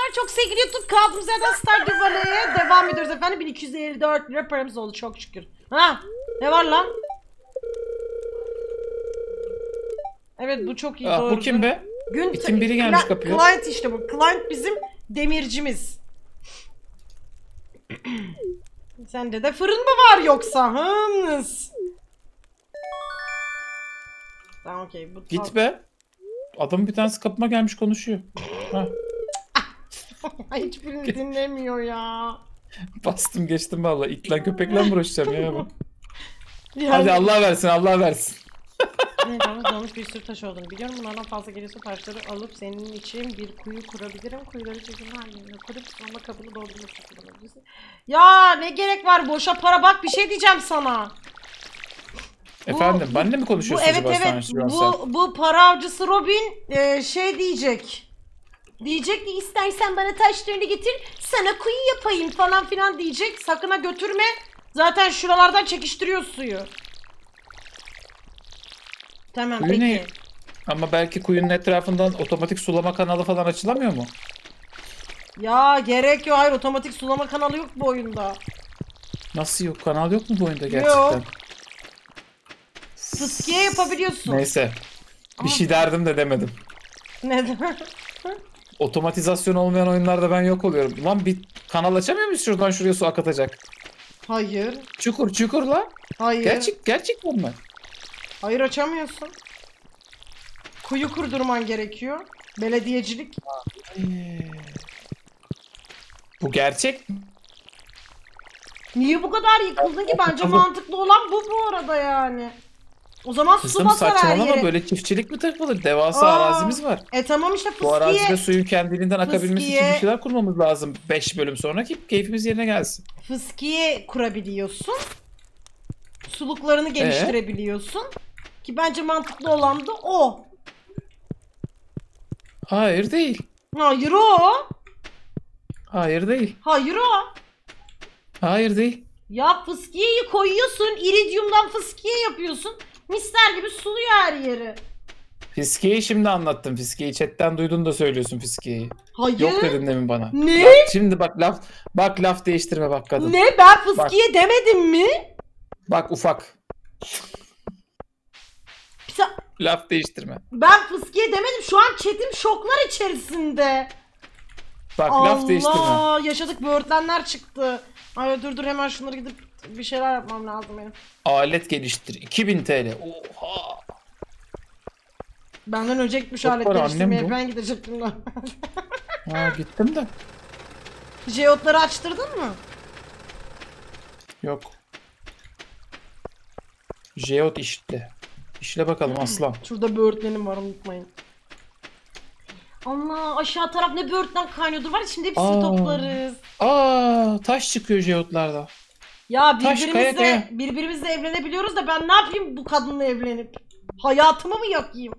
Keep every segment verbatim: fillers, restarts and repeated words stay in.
Çok sevgili YouTube kaldığımız yerden Stardew Valley'e devam ediyoruz efendim. bin iki yüz elli dört lira paramız oldu çok şükür. Ha, ne var lan? Evet bu çok iyi. Aa, bu kim be? Gün İtin biri gelmiş kapıya. Client işte bu. Client bizim demircimiz. Sende de fırın mı var yoksa? Hınız. Tamam okey. Git be. Adam bir tanesi kapıma gelmiş konuşuyor. Ha. Hiçbirini dinlemiyor ya. Bastım geçtim vallahi. İtle köpekle mi uğraşacağım ya bu? Yani... Hadi Allah versin Allah versin. Evet ama dolmuş bir sürü taş olduğunu biliyorum. Bunlardan fazla gelirse taşları alıp senin için bir kuyu kurabilirim. Kuyuları çekim halinde kurup sonra kabını doldurmak kullanabilirsin. Ya ne gerek var boşa para, bak bir şey diyeceğim sana. Efendim bu, benimle mi konuşuyorsun? Bu, evet evet bu, bu para avcısı Robin e, şey diyecek. Diyecek ki istersen bana taşlarını getir sana kuyu yapayım falan filan diyecek. Sakın ha götürme. Zaten şuralardan çekiştiriyor suyu. Tamam kuyu peki. Ne? Ama belki kuyunun etrafından otomatik sulama kanalı falan açılamıyor mu? Ya gerek yok. Hayır, otomatik sulama kanalı yok bu oyunda. Nasıl yok? Kanal yok mu bu oyunda gerçekten? Yok. Fıskiye yapabiliyorsun. Neyse. Bir şey derdim de demedim. Neden? Otomatizasyon olmayan oyunlarda ben yok oluyorum. Ulan bir kanal açamıyor muyuz şuradan şuraya su akıtacak? Hayır. Çukur çukur la. Hayır. Gerçek gerçek mi? Hayır açamıyorsun. Kuyu kurdurman gerekiyor. Belediyecilik. Bu gerçek mi? Niye bu kadar yıkıldın ki? Bence mantıklı olan bu bu arada yani. O zaman su basar her yere. Böyle çiftçilik mi takılır? Devasa Aa, arazimiz var. E tamam işte fıskiye. Bu arazide suyun kendiliğinden akabilmesi fıskiye, için bir şeyler kurmamız lazım. beş bölüm sonra ki keyfimiz yerine gelsin. Fıskiye kurabiliyorsun. Suluklarını geliştirebiliyorsun. Ee? Ki bence mantıklı olan da o. Hayır değil. Hayır o. Hayır değil. Hayır o. Hayır değil. Ya fıskiyeyi koyuyorsun. İridiumdan fıskiye yapıyorsun. Mister gibi suluyor her yeri. Fiskiyeyi şimdi anlattım. Fiskiyeyi chatten duydun da söylüyorsun fiskiyeyi. Hayır. Yok dedin demin bana. Ne? Bak, şimdi bak laf bak laf değiştirme bak kadın. Ne? Ben fıskiye bak. Demedim mi? Bak ufak. Sa laf değiştirme. Ben fıskiye demedim. Şu an chatim şoklar içerisinde. Bak Allah, laf değiştirme. Allah yaşadık böğürtlenler çıktı. Ay dur dur hemen şunları gidip bir şeyler yapmam lazım benim. Alet geliştir. iki bin TL. Oha. Benden önce gitmiş alet geliştirmeye. Ben gidecektim lan. Ha gittim de. Jeotları açtırdın mı? Yok. Jeot işle. İşle bakalım aslan. Şurada böğürtlenim var unutmayın. Allah aşağı taraf ne böğürtlen kaynıyordur var ya şimdi hepsini Aa. toplarız. Aa taş çıkıyor jeotlarda. Ya birbirimizle, kaya, kaya. birbirimizle evlenebiliyoruz da ben ne yapayım bu kadınla evlenip? Hayatımı mı yakayım?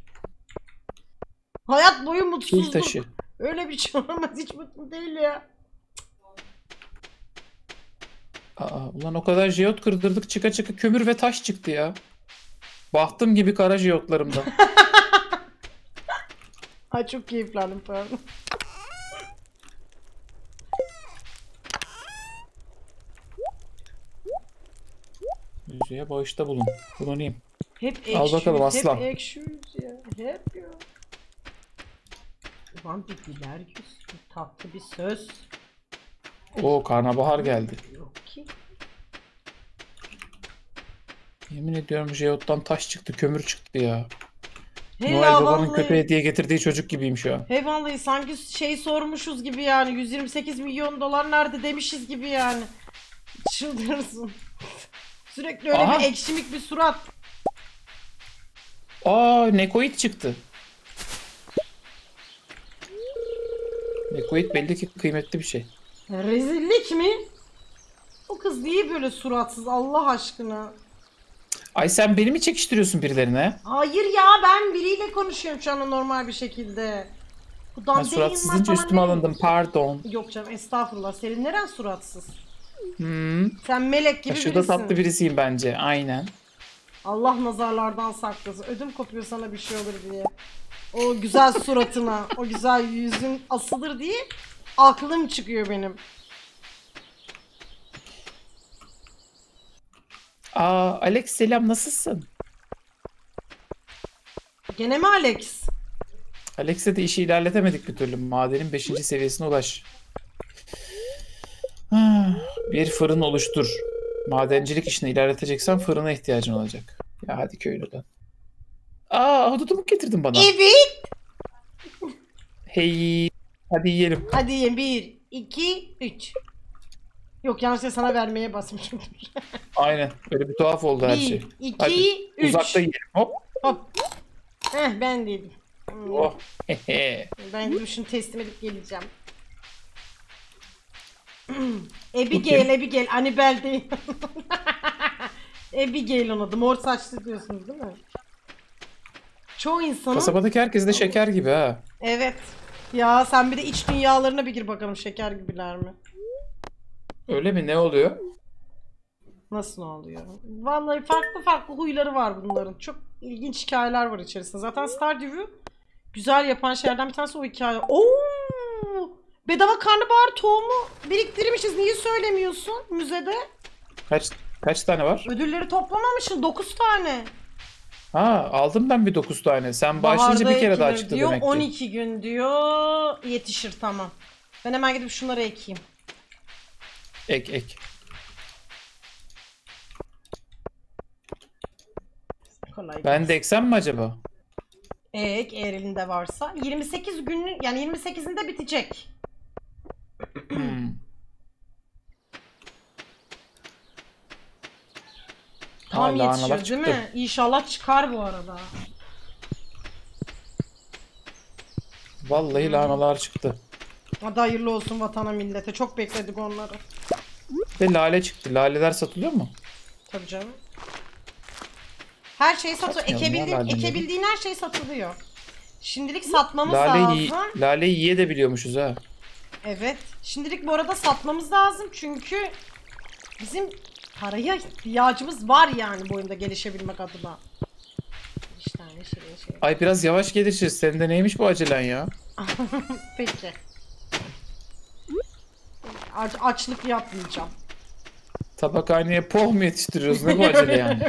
Hayat boyu mutsuzluk. Taşı. Öyle bir şey olamaz, hiç mutlu değil ya. Aa, ulan o kadar jeot kırdırdık çıka çıka kömür ve taş çıktı ya. Bahtım gibi kara jeotlarımda. Ay çok keyiflendim pardon. Yüzüğe bağışta bulun. Kullanayım. Hep ekşi. Al bakalım aslan. Hep ekşi ya. Hep ya. Ulan bir güler yüz. Tatlı bir söz. Oo karnabahar geldi. Yok ki. Yemin ediyorum jeottan taş çıktı, kömür çıktı ya. Hey Noel ya, Baba'nın vallahi... köpeğe hediye getirdiği çocuk gibiyim şu an. Hey vallahi sanki şey sormuşuz gibi yani. yüz yirmi sekiz milyon dolar nerede demişiz gibi yani. Çıldırırsın. Sürekli öyle Aha. bir ekşimik bir surat. Aa Nekoid çıktı. Nekoid belli ki kıymetli bir şey. Rezillik mi? O kız niye böyle suratsız Allah aşkına? Ay sen beni mi çekiştiriyorsun birilerine? Hayır ya ben biriyle konuşuyorum şu anda normal bir şekilde. Bu ben suratsız deyince üstüme alındım pardon. Yok canım estağfurullah, senin neren suratsız? Hmm. Sen melek gibi Aşırı birisin. tatlı birisiyim bence aynen. Allah nazarlardan saklasın. Ödüm kopuyor sana bir şey olur diye. O güzel suratına, o güzel yüzün asılır diye aklım çıkıyor benim. Aa Alex selam, nasılsın? Gene mi Alex? Alex'le de işi ilerletemedik bir türlü. Madenin beşinci seviyesine ulaş. Ah, bir fırın oluştur. Madencilik işini ilerleteceksen fırına ihtiyacın olacak. Ya hadi köylüden. Aa ahududu mu getirdin bana? Evet. Hey, hadi yiyelim. Hadi yiyin. Bir, iki, üç. Yok yanlışlıkla sana vermeye basmışım. Aynen. Böyle bir tuhaf oldu her şey. Bir, iki, Hadi, üç. uzakta yiyelim. Hop. Hop. Heh ben dedim. Hmm. Oh. Hehe. Ben de şunu teslim edip geleceğim. Abigail, Abigail, Annabelle değil. Abigail onun adı. Mor saçlı diyorsunuz değil mi? Çoğu insanın... Kasabadaki herkes de şeker gibi ha. Evet. Ya sen bir de iç dünyalarına bir gir bakalım, şeker gibiler mi? Öyle mi? Ne oluyor? Nasıl ne oluyor? Vallahi farklı farklı huyları var bunların. Çok ilginç hikayeler var içerisinde. Zaten Stardew'u güzel yapan şeylerden bir tanesi o hikaye. Oo! Bedava karnabahar tohumu biriktirmişiz. Niye söylemiyorsun müzede? Kaç kaç tane var? Ödülleri toplamamışsın. dokuz tane. Ha, aldım ben bir dokuz tane. Sen başlayınca Baharda bir kere daha ekilir çıktı diyor. demek ki. on iki gün diyor. Yetişir tamam. Ben hemen gidip şunları ekeyim. Ek ek. Kolay Ben gelsin. de eksem mi acaba? Ek eğer elinde varsa. yirmi sekiz günün yani yirmi sekizinde bitecek. Hmm. Tam Hala yetişiyor analar değil çıktı. mi? İnşallah çıkar bu arada. Vallahi lahanalar çıktı. Hadi hayırlı olsun vatana millete. Çok bekledik onları. Ve lale çıktı. Laleler satılıyor mu? Tabii canım. Her şey satılıyor. Satmayalım ya Ekebildiğin, laleleri. ekebildiğin her şey satılıyor. Şimdilik satmamız Lale yi lazım. laleyi yiye de biliyormuşuz ha. Evet. Şimdilik bu arada satmamız lazım çünkü bizim paraya ihtiyacımız var yani bu oyunda gelişebilmek adına. İşte tane şey şey. Ay biraz yavaş gelişiriz. Senin de neymiş bu acelen ya? Peki. Aç, açlık yapmayacağım. Tabakhaneye poh mu yetiştiriyoruz? Ne bu acele yani?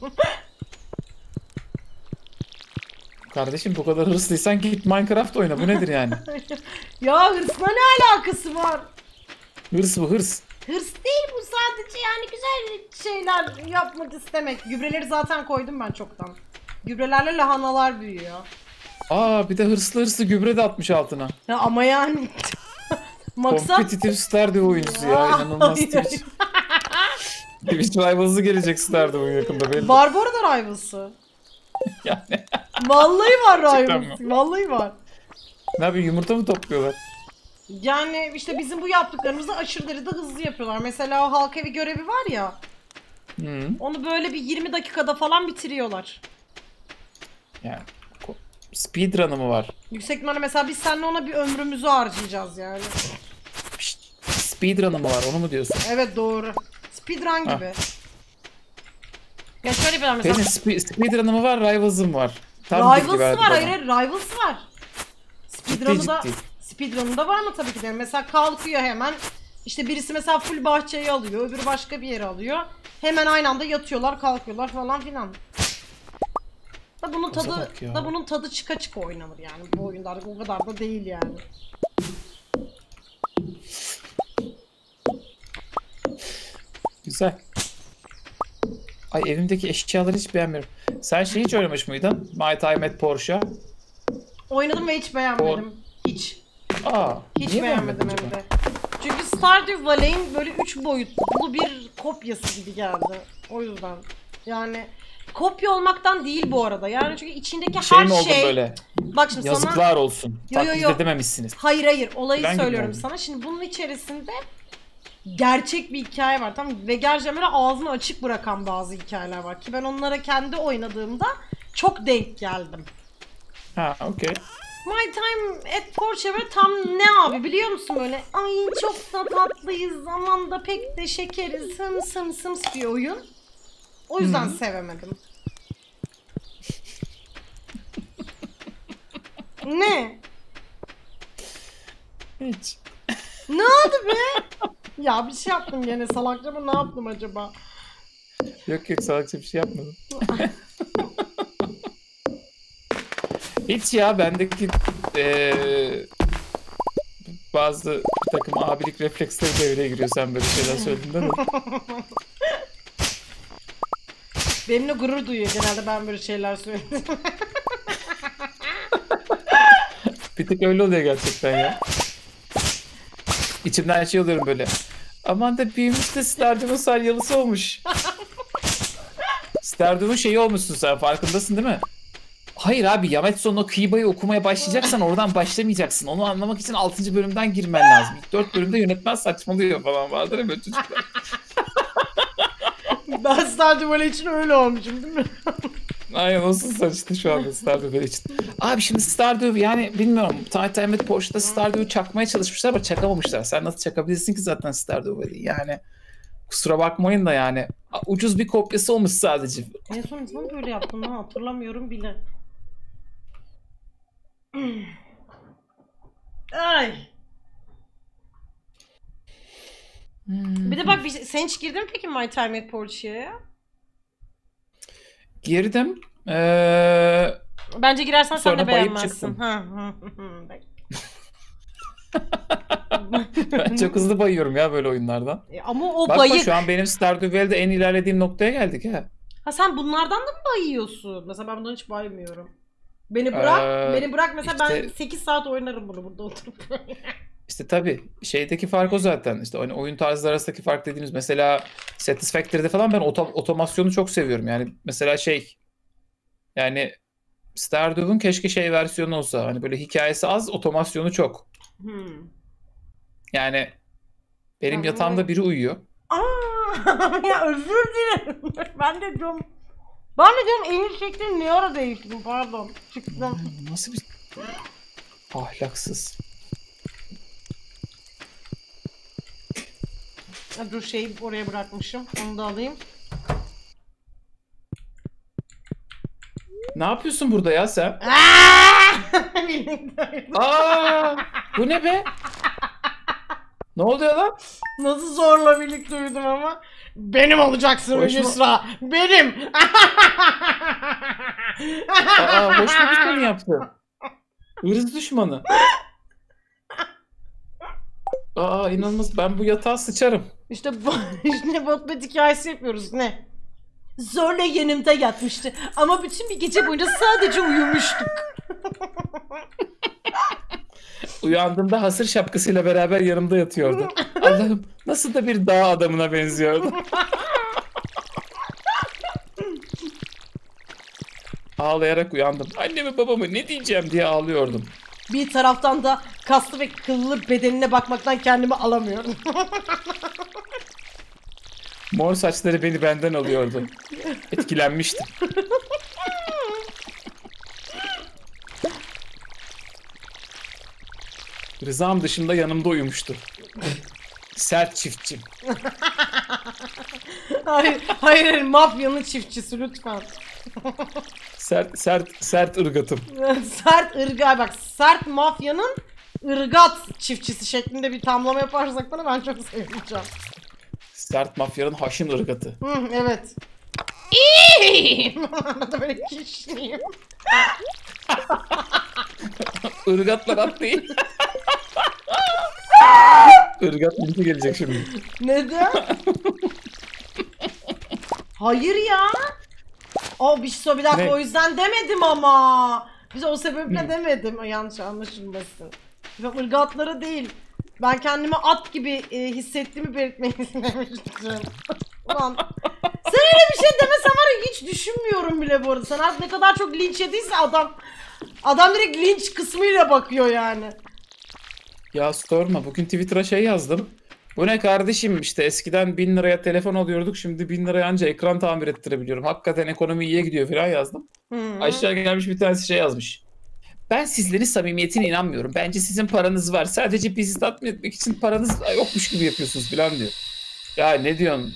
Kardeşim bu kadar hırslıysan git Minecraft oyna. Bu nedir yani? Ya hırsla ne alakası var? Hırs bu hırs. Hırs değil bu, sadece yani güzel şeyler yapmak istemek. Gübreleri zaten koydum ben çoktan. Gübrelerle lahanalar büyüyor. Aa bir de hırslı hırslı gübre de atmış altına. Ya ama yani maksat... Kompetitif Stardew oyuncusu ya. İnanılmaz Twitch. Twitch Rivals'ı gelecek Stardew yakında belli. Var bu arada Rivals'ı. Yani. Vallahi var Gerçekten Rivals. Vallahi var. Ne yapıyor, yumurta mı topluyorlar? Yani işte bizim bu yaptıklarımızı aşırı derecede hızlı yapıyorlar. Mesela o halk evi görevi var ya. Hı. Onu böyle bir yirmi dakikada falan bitiriyorlar. Yani speedrun'ı mı var? Yüksek ihtimalle mesela biz seninle ona bir ömrümüzü harcayacağız yani. Pişt, speedrun'ı mı var, onu mu diyorsun? Evet doğru. Speedrun gibi. Ya şöyle bir mesela. Senin spe speedrun'ı mı var, Rivals'ı mı var? Tam bilgi Rivals'ı verdi var, bana. hayır hayır Rivals'ı var. Speedrun'ı da ciddi. Speedrun'ı da var mı tabii ki de. Mesela kalkıyor hemen. İşte birisi mesela full bahçeyi alıyor, öbürü başka bir yere alıyor. Hemen aynı anda yatıyorlar, kalkıyorlar falan filan. Da bunun Gaza tadı bak ya. da bunun tadı çıka çıka oynanır yani bu oyunlarda, o kadar da değil yani. Güzel. Ay evimdeki eşyaları hiç beğenmiyorum. Sen şey hiç oynamış mıydın? My Time at Porsche. Oynadım ve hiç beğenmedim. Hiç. Aa, Hiç niye beğenmedim beğenmedin hem acaba? de. Çünkü Stardew Valley'in böyle üç boyutlu bir kopyası gibi geldi. O yüzden. Yani kopya olmaktan değil bu arada. Yani çünkü içindeki Şey her mi oldun şey... böyle? Bak şimdi sana... Yazıklar olsun. Yo, yo, Taklit yo. edememişsiniz. Hayır hayır, olayı Ben gibi söylüyorum oldum. sana. Şimdi bunun içerisinde gerçek bir hikaye var, tamam mı? Ve gerçekten böyle ağzını açık bırakan bazı hikayeler var ki ben onlara kendi oynadığımda çok denk geldim. Ha, okey. My Time at Porsche böyle tam ne abi biliyor musun, böyle ay çok da tatlıyız aman da pek de şekeriz sım sım sım bir oyun. O yüzden Hı. sevemedim. Ne? Hiç. Ne oldu be? Ya bir şey yaptım gene salakça mı ne yaptım acaba? Yok yok salakça bir şey yapmadım. Hiç ya bendeki eee, bazı bir takım abilik refleksleri devreye giriyor sen böyle şeyler söylediğinde mi? Benimle gurur duyuyor genelde ben böyle şeyler söylediğim. Bir tık öyle oluyor gerçekten ya. İçimden şey oluyorum böyle. Aman da büyümüş de Stardew'un salyalısı olmuş. Stardew'un şeyi olmuşsun sen farkındasın değil mi? Hayır abi Yametsu'nun o Kiba'yı okumaya başlayacaksan oradan başlamayacaksın. Onu anlamak için altıncı bölümden girmen lazım. İlk dört bölümde yönetmen saçmalıyor falan vardır ya böyle çocuklar. Ben sadece böyle için öyle olmuşum değil mi? Aynen olsun sen işte şu anda Stardew Valley için. Abi şimdi Stardew yani bilmiyorum. Time Porsche'da Stardew'u çakmaya çalışmışlar ama çakamamışlar. Sen nasıl çakabilirsin ki zaten Stardew Valley? Yani kusura bakmayın da yani ucuz bir kopyası olmuş sadece. En son zaman böyle yaptım lan hatırlamıyorum bile. Ay. Bir de bak bir şey, sen hiç girdin mi peki My Time at Portia'ya? Girdim. Ee, Bence girersen sen Sonra de bayıp beğenmezsin. çıktım. Ha, hı, hı, hı. ben çok hızlı bayıyorum ya böyle oyunlardan. E, Ama o Bak bayık. bak şu an benim Stardew Valley'de en ilerlediğim noktaya geldik ha. Ha sen bunlardan da mı bayıyorsun? Mesela ben bundan hiç baymıyorum. Beni bırak, Ee, beni bırak mesela ben işte- sekiz saat oynarım bunu burada oturup. İşte tabii şeydeki fark o zaten. İşte hani oyun tarzları arasındaki fark dediğimiz mesela Satisfactory'de falan ben oto- otomasyonu çok seviyorum. Yani mesela şey yani Stardew'un keşke şey versiyonu olsa. Hani böyle hikayesi az, otomasyonu çok. Hmm. Yani benim Tamam. yatağımda biri uyuyor. Aa, ya özür dilerim. Ben de diyorum. Ben de diyorum evin şeklini ne ara değiştirdim pardon. Çıktım. Nasıl bir ahlaksız. Ha, dur şeyi oraya bırakmışım. Onu da alayım. Ne yapıyorsun burada ya sen? Aa! Birlikte. Aa, bu ne be? Ne oluyor lan? Nasıl zorla birlikte uyudum ama. Benim olacaksın Hoş mu? Yusra. Benim. Aa, hoş mu bir şey yaptı? Irz düşmanı. Aa inanılmaz. Ben bu yatağa sıçarım. İşte bu, işte botbet hikayesi yapıyoruz ne? Zorla yanımda yatmıştı ama bütün bir gece boyunca sadece uyumuştuk. Uyandığımda hasır şapkasıyla beraber yanımda yatıyordu. Allah'ım nasıl da bir dağ adamına benziyordu. Ağlayarak uyandım. Annemi babamı ne diyeceğim diye ağlıyordum. Bir taraftan da kaslı ve kıllı bedenine bakmaktan kendimi alamıyorum. Mor saçları beni benden alıyordu. Etkilenmiştim. Rızam dışında yanımda uyumuştu. Sert çiftçim. hayır, hayır, hayır, mafyanın çiftçisi lütfen. Sert sert sert ırgatım. Sert ırgat bak sert mafyanın ırgat çiftçisi şeklinde bir tamlama yaparsak bana ben çok seveceğim. Sert mafyanın haşin ırgatı. Hı, evet. İyi. Arada böyle kişniyim. Irgatlar at değil. Irgat linki gelecek şimdi. Neden? Hayır ya. O bir şey bir dakika Ne? o yüzden demedim ama. Bize o sebeple Hı. demedim. O yanlış anlaşılmasın. Ben ırgatlara değil. Ben kendimi at gibi e, hissettiğimi belirtmeyi istemiştim. Ulan. Sen öyle bir şey demesen var ya hiç düşünmüyorum bile bu arada. Sen artık ne kadar çok linç yediyse adam adam direkt linç kısmıyla bakıyor yani. Ya sorma bugün Twitter'a şey yazdım. Bu ne kardeşim işte eskiden bin liraya telefon alıyorduk şimdi bin liraya anca ekran tamir ettirebiliyorum. Hakikaten ekonomi iyiye gidiyor falan yazdım. Hı. Aşağı gelmiş bir tanesi şey yazmış. Ben sizlerin samimiyetine inanmıyorum. Bence sizin paranız var. Sadece bizi tatmin etmek için paranız yokmuş gibi yapıyorsunuz falan diyor. Ya ne diyorsun?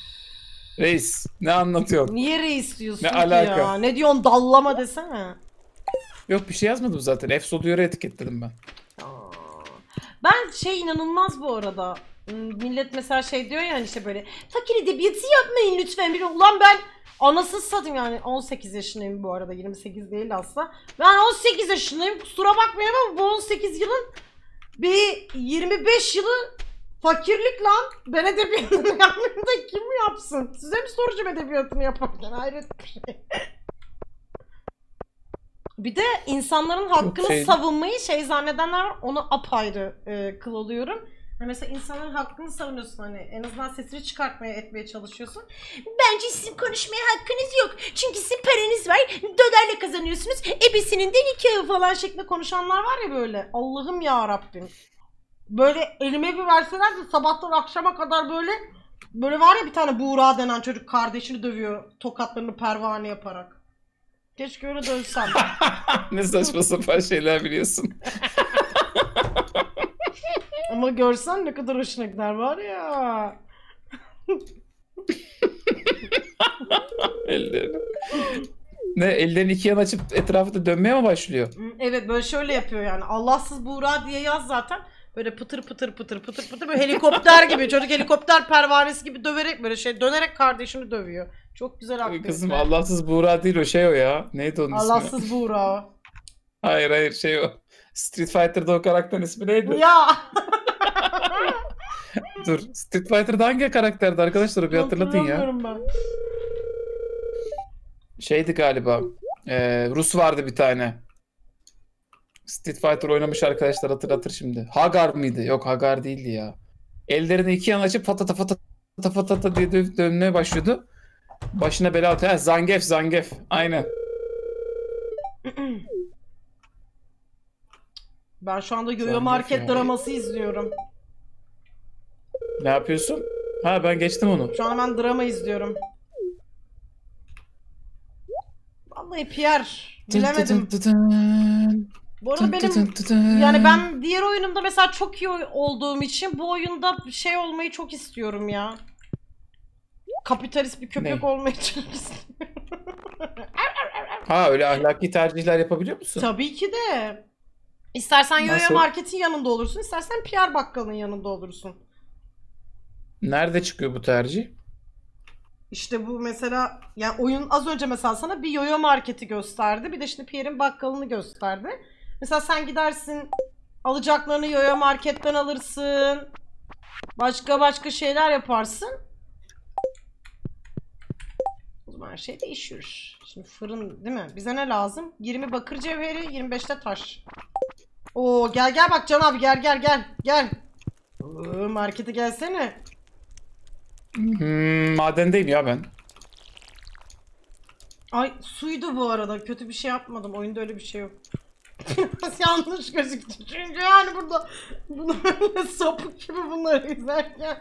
Reis ne anlatıyorsun? Niye reis diyorsun Ne ki alaka? ya? Ne diyorsun dallama desene. Yok bir şey yazmadım zaten. Efsoduyar'ı etiketledim ben. Aa. Ben şey inanılmaz bu arada. Hmm, Millet mesela şey diyor ya hani işte böyle fakir edebiyatı yapmayın lütfen. Bir ulan ben anasını satayım yani on sekiz yaşındayım bu arada, yirmi sekiz değil asla. Ben on sekiz yaşındayım, kusura bakmayın ama bu on sekiz yılın bir yirmi beş yılı fakirlik lan. Ben edebiyatını yapmayayım da kim yapsın? Size mi soracağım edebiyatını yaparken? Hayret bir şey. Bir de insanların hakkını şey- savunmayı şey zannedenler var, onu apayrı e, kıl oluyorum. Hani mesela insanların hakkını savunuyorsun, hani en azından sesini çıkartmaya etmeye çalışıyorsun. Bence sizin konuşmaya hakkınız yok. Çünkü sizin paranız var, dolarla kazanıyorsunuz. Ebesinin de nikahı falan şeklinde konuşanlar var ya böyle. Allah'ım ya Rabbim. Böyle elime bir verseler de sabahtan akşama kadar böyle böyle var ya bir tane Buğra denen çocuk kardeşini dövüyor tokatlarını pervane yaparak. Keşke öyle dövsem. Ne saçma sapan şeyler biliyorsun. Ama görsen ne kadar hoşuna gider var ya. Ellerini. Ne ellerini iki yana açıp etrafında dönmeye mi başlıyor? Evet böyle şöyle yapıyor yani. Allahsız Buğra diye yaz zaten. Böyle pıtır pıtır pıtır pıtır pıtır böyle helikopter gibi, çocuk helikopter pervanesi gibi döverek böyle şey dönerek kardeşini dövüyor. Çok güzel aktivite. Kızım Allahsız Buğra değil o, şey o ya. Neydi onun ismi? Allahsız Buğra. Hayır hayır şey o. Street Fighter'da o karakterin ismi neydi? Ya. Dur. Street Fighter'da hangi karakterdi arkadaşlar? Bir hatırlatın ya. Hatırlamıyorum ben. Şeydi galiba. Ee, Rus vardı bir tane. Street Fighter oynamış arkadaşlar hatırlatır şimdi. Hagar mıydı? Yok Hagar değildi ya. Ellerini iki yana açıp fatata fatata fatata diye dö- dönmeye başlıyordu. Başına bela atıyor. Ha, Zangief Zangief. Aynen. Ben şu anda Yo-Yo Zangief Market ya. draması izliyorum. Ne yapıyorsun? Ha ben geçtim onu. Şu an ben drama izliyorum. Vallahi Pierre bilemedim. Bu arada benim yani ben diğer oyunumda mesela çok iyi olduğum için bu oyunda şey olmayı çok istiyorum ya. Kapitalist bir köpek Ne? olmayı çok istiyorum. Ha öyle ahlaki tercihler yapabiliyor musun? Tabii ki de. İstersen Yo-Yo Nasıl? Market'in yanında olursun, istersen Pierre Bakkal'ın yanında olursun. Nerede çıkıyor bu tercih? İşte bu mesela yani oyun az önce mesela sana bir Yo-Yo Market'i gösterdi. Bir de şimdi Pierre'in bakkalını gösterdi. Mesela sen gidersin alacaklarını Yo-Yo Market'ten alırsın. Başka başka şeyler yaparsın. O zaman her şey değişiyor. Şimdi fırın değil mi? Bize ne lazım? yirmi bakır cevheri, yirmi beşte taş. Oo gel gel bak Can abi gel gel gel gel. Oo, markete gelsene. Hmm, madendeyim ya ben. Ay suydu bu arada. Kötü bir şey yapmadım. Oyunda öyle bir şey yok. Yanlış gözüktü. Çünkü yani burada bunu böyle sapık gibi bunları izlerken.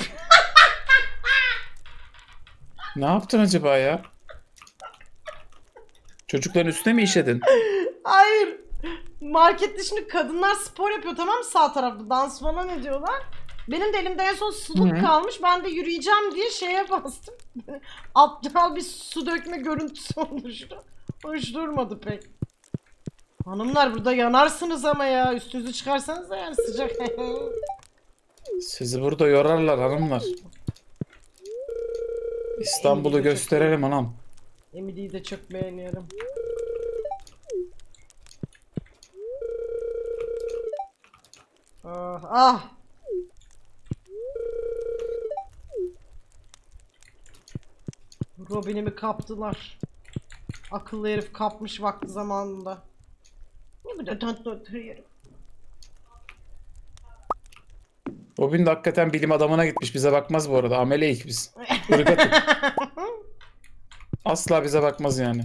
Ne yaptın acaba ya? Çocukların üstüne mi işedin? Hayır. Markette şimdi kadınlar spor yapıyor tamam mı, sağ tarafta dans falan ediyorlar. Benim de elimde en son suluk Hı-hı. kalmış. Ben de yürüyeceğim diye şeye bastım. Aptal bir su dökme görüntüsü oluştu. Hoş durmadı pek. Hanımlar burada yanarsınız ama ya. Üstünüzü çıkarsanız da yani sıcak. Sizi burada yorarlar hanımlar. İstanbul'u gösterelim anam. Emily'yi de çok beğeniyorum. Ah ah. Robin'imi kaptılar. Akıllı herif kapmış vakti zamanında. Ne bu da tatlı oturuyorum. Robin de hakikaten bilim adamına gitmiş. Bize bakmaz bu arada. Ameleyik biz. Irgatı. Asla bize bakmaz yani.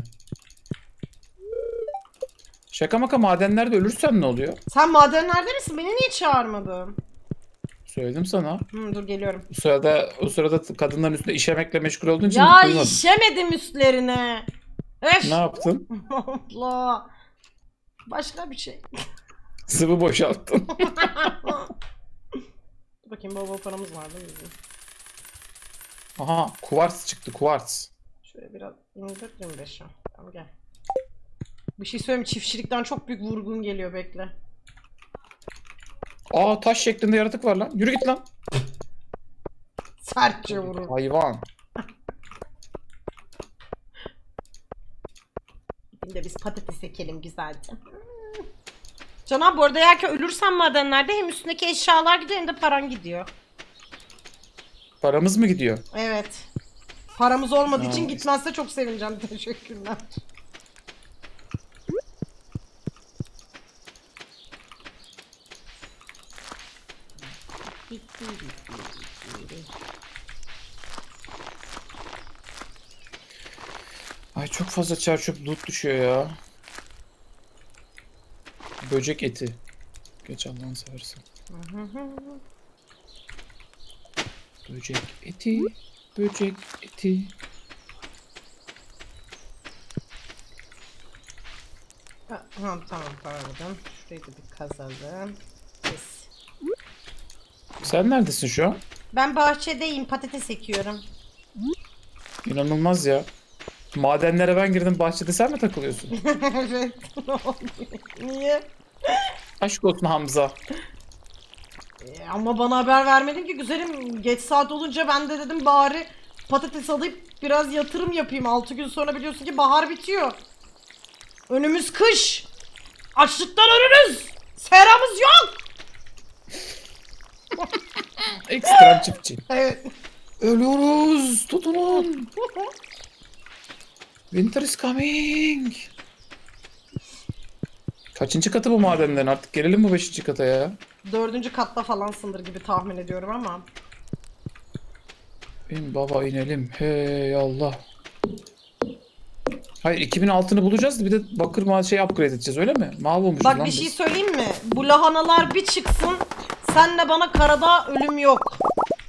Şaka maka madenlerde ölürsen ne oluyor? Sen madenlerde misin? Beni niye çağırmadın? Söyledim sana. Hmm, dur geliyorum. Bu sırada, o sırada kadınların üstünde işemekle meşgul olduğun için Ya duymadım. işemedim üstlerine. Öf. Ne yaptın? Allah. Başka bir şey. Sıvı boşalttın. Dur bakayım bol bol paramız var değil mi bizim? Aha kuvarts çıktı kuvarts. Şöyle biraz yirmi dört yirmi beş şu an. Tamam gel. Bir şey söyleyeyim mi? Çiftçilikten çok büyük vurgun geliyor, bekle. Aa, taş şeklinde yaratık var lan. Yürü git lan. Sertçe vurur. Hayvan. Bir de biz patates ekelim güzelce. Canan, bu arada eğer ki ölürsen madenlerde hem üstündeki eşyalar gidiyor hem de paran gidiyor. Paramız mı gidiyor? Evet. Paramız olmadığı Aa, için gitmezse çok sevineceğim. Teşekkürler. Ay, çok fazla çerçöp loot düşüyor ya. Böcek eti. Geç Allah'ını seversen. Böcek eti. Böcek eti. Ha, ha, tamam pardon. Şurayı da bir kazalım. Yes. Sen neredesin şu an? Ben bahçedeyim, patates ekiyorum. İnanılmaz ya. Madenlere ben girdim, bahçede sen mi takılıyorsun? Evet. Ne oldu? Niye? Aşk olsun Hamza. E, ama bana haber vermedin ki güzelim. Geç saat olunca ben de dedim bari patates alayım biraz yatırım yapayım. altı gün sonra biliyorsun ki bahar bitiyor. Önümüz kış. Açlıktan ölürüz. Seramız yok. Ekstrem çiftçi. Evet. Ölüyoruz. Tutunun. Winter is coming. Kaçıncı katı bu madenlerin? Artık gelelim mi beşinci kata ya? Dördüncü katta falansındır gibi tahmin ediyorum ama. İn baba inelim. Hey Allah. Hayır, iki bin altını bulacağız da bir de bakır ma şey upgrade edeceğiz, öyle mi? Mavi olmuşuz Bak lan bir şey biz. söyleyeyim mi? Bu lahanalar bir çıksın. Senle bana karada ölüm yok.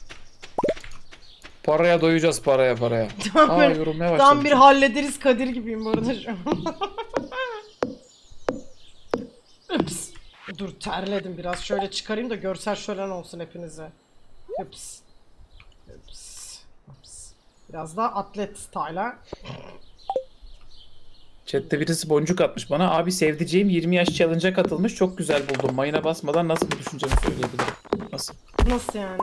Paraya doyacağız, paraya paraya. Tam, Aa, böyle- yorulmaya tam başladım. bir hallederiz Kadir gibiyim bu arada şu an. Ups. Dur terledim biraz, şöyle çıkarayım da görsel şölen olsun hepinize. Ups. Ups. Ups. Biraz daha atlet style'a. Chat'te birisi boncuk atmış bana. Abi sevdiceğim yirmi yaş challenge'a katılmış. Çok güzel buldum. Mayına basmadan nasıl bir düşüncemi söyleyebilirim? Nasıl? Nasıl yani?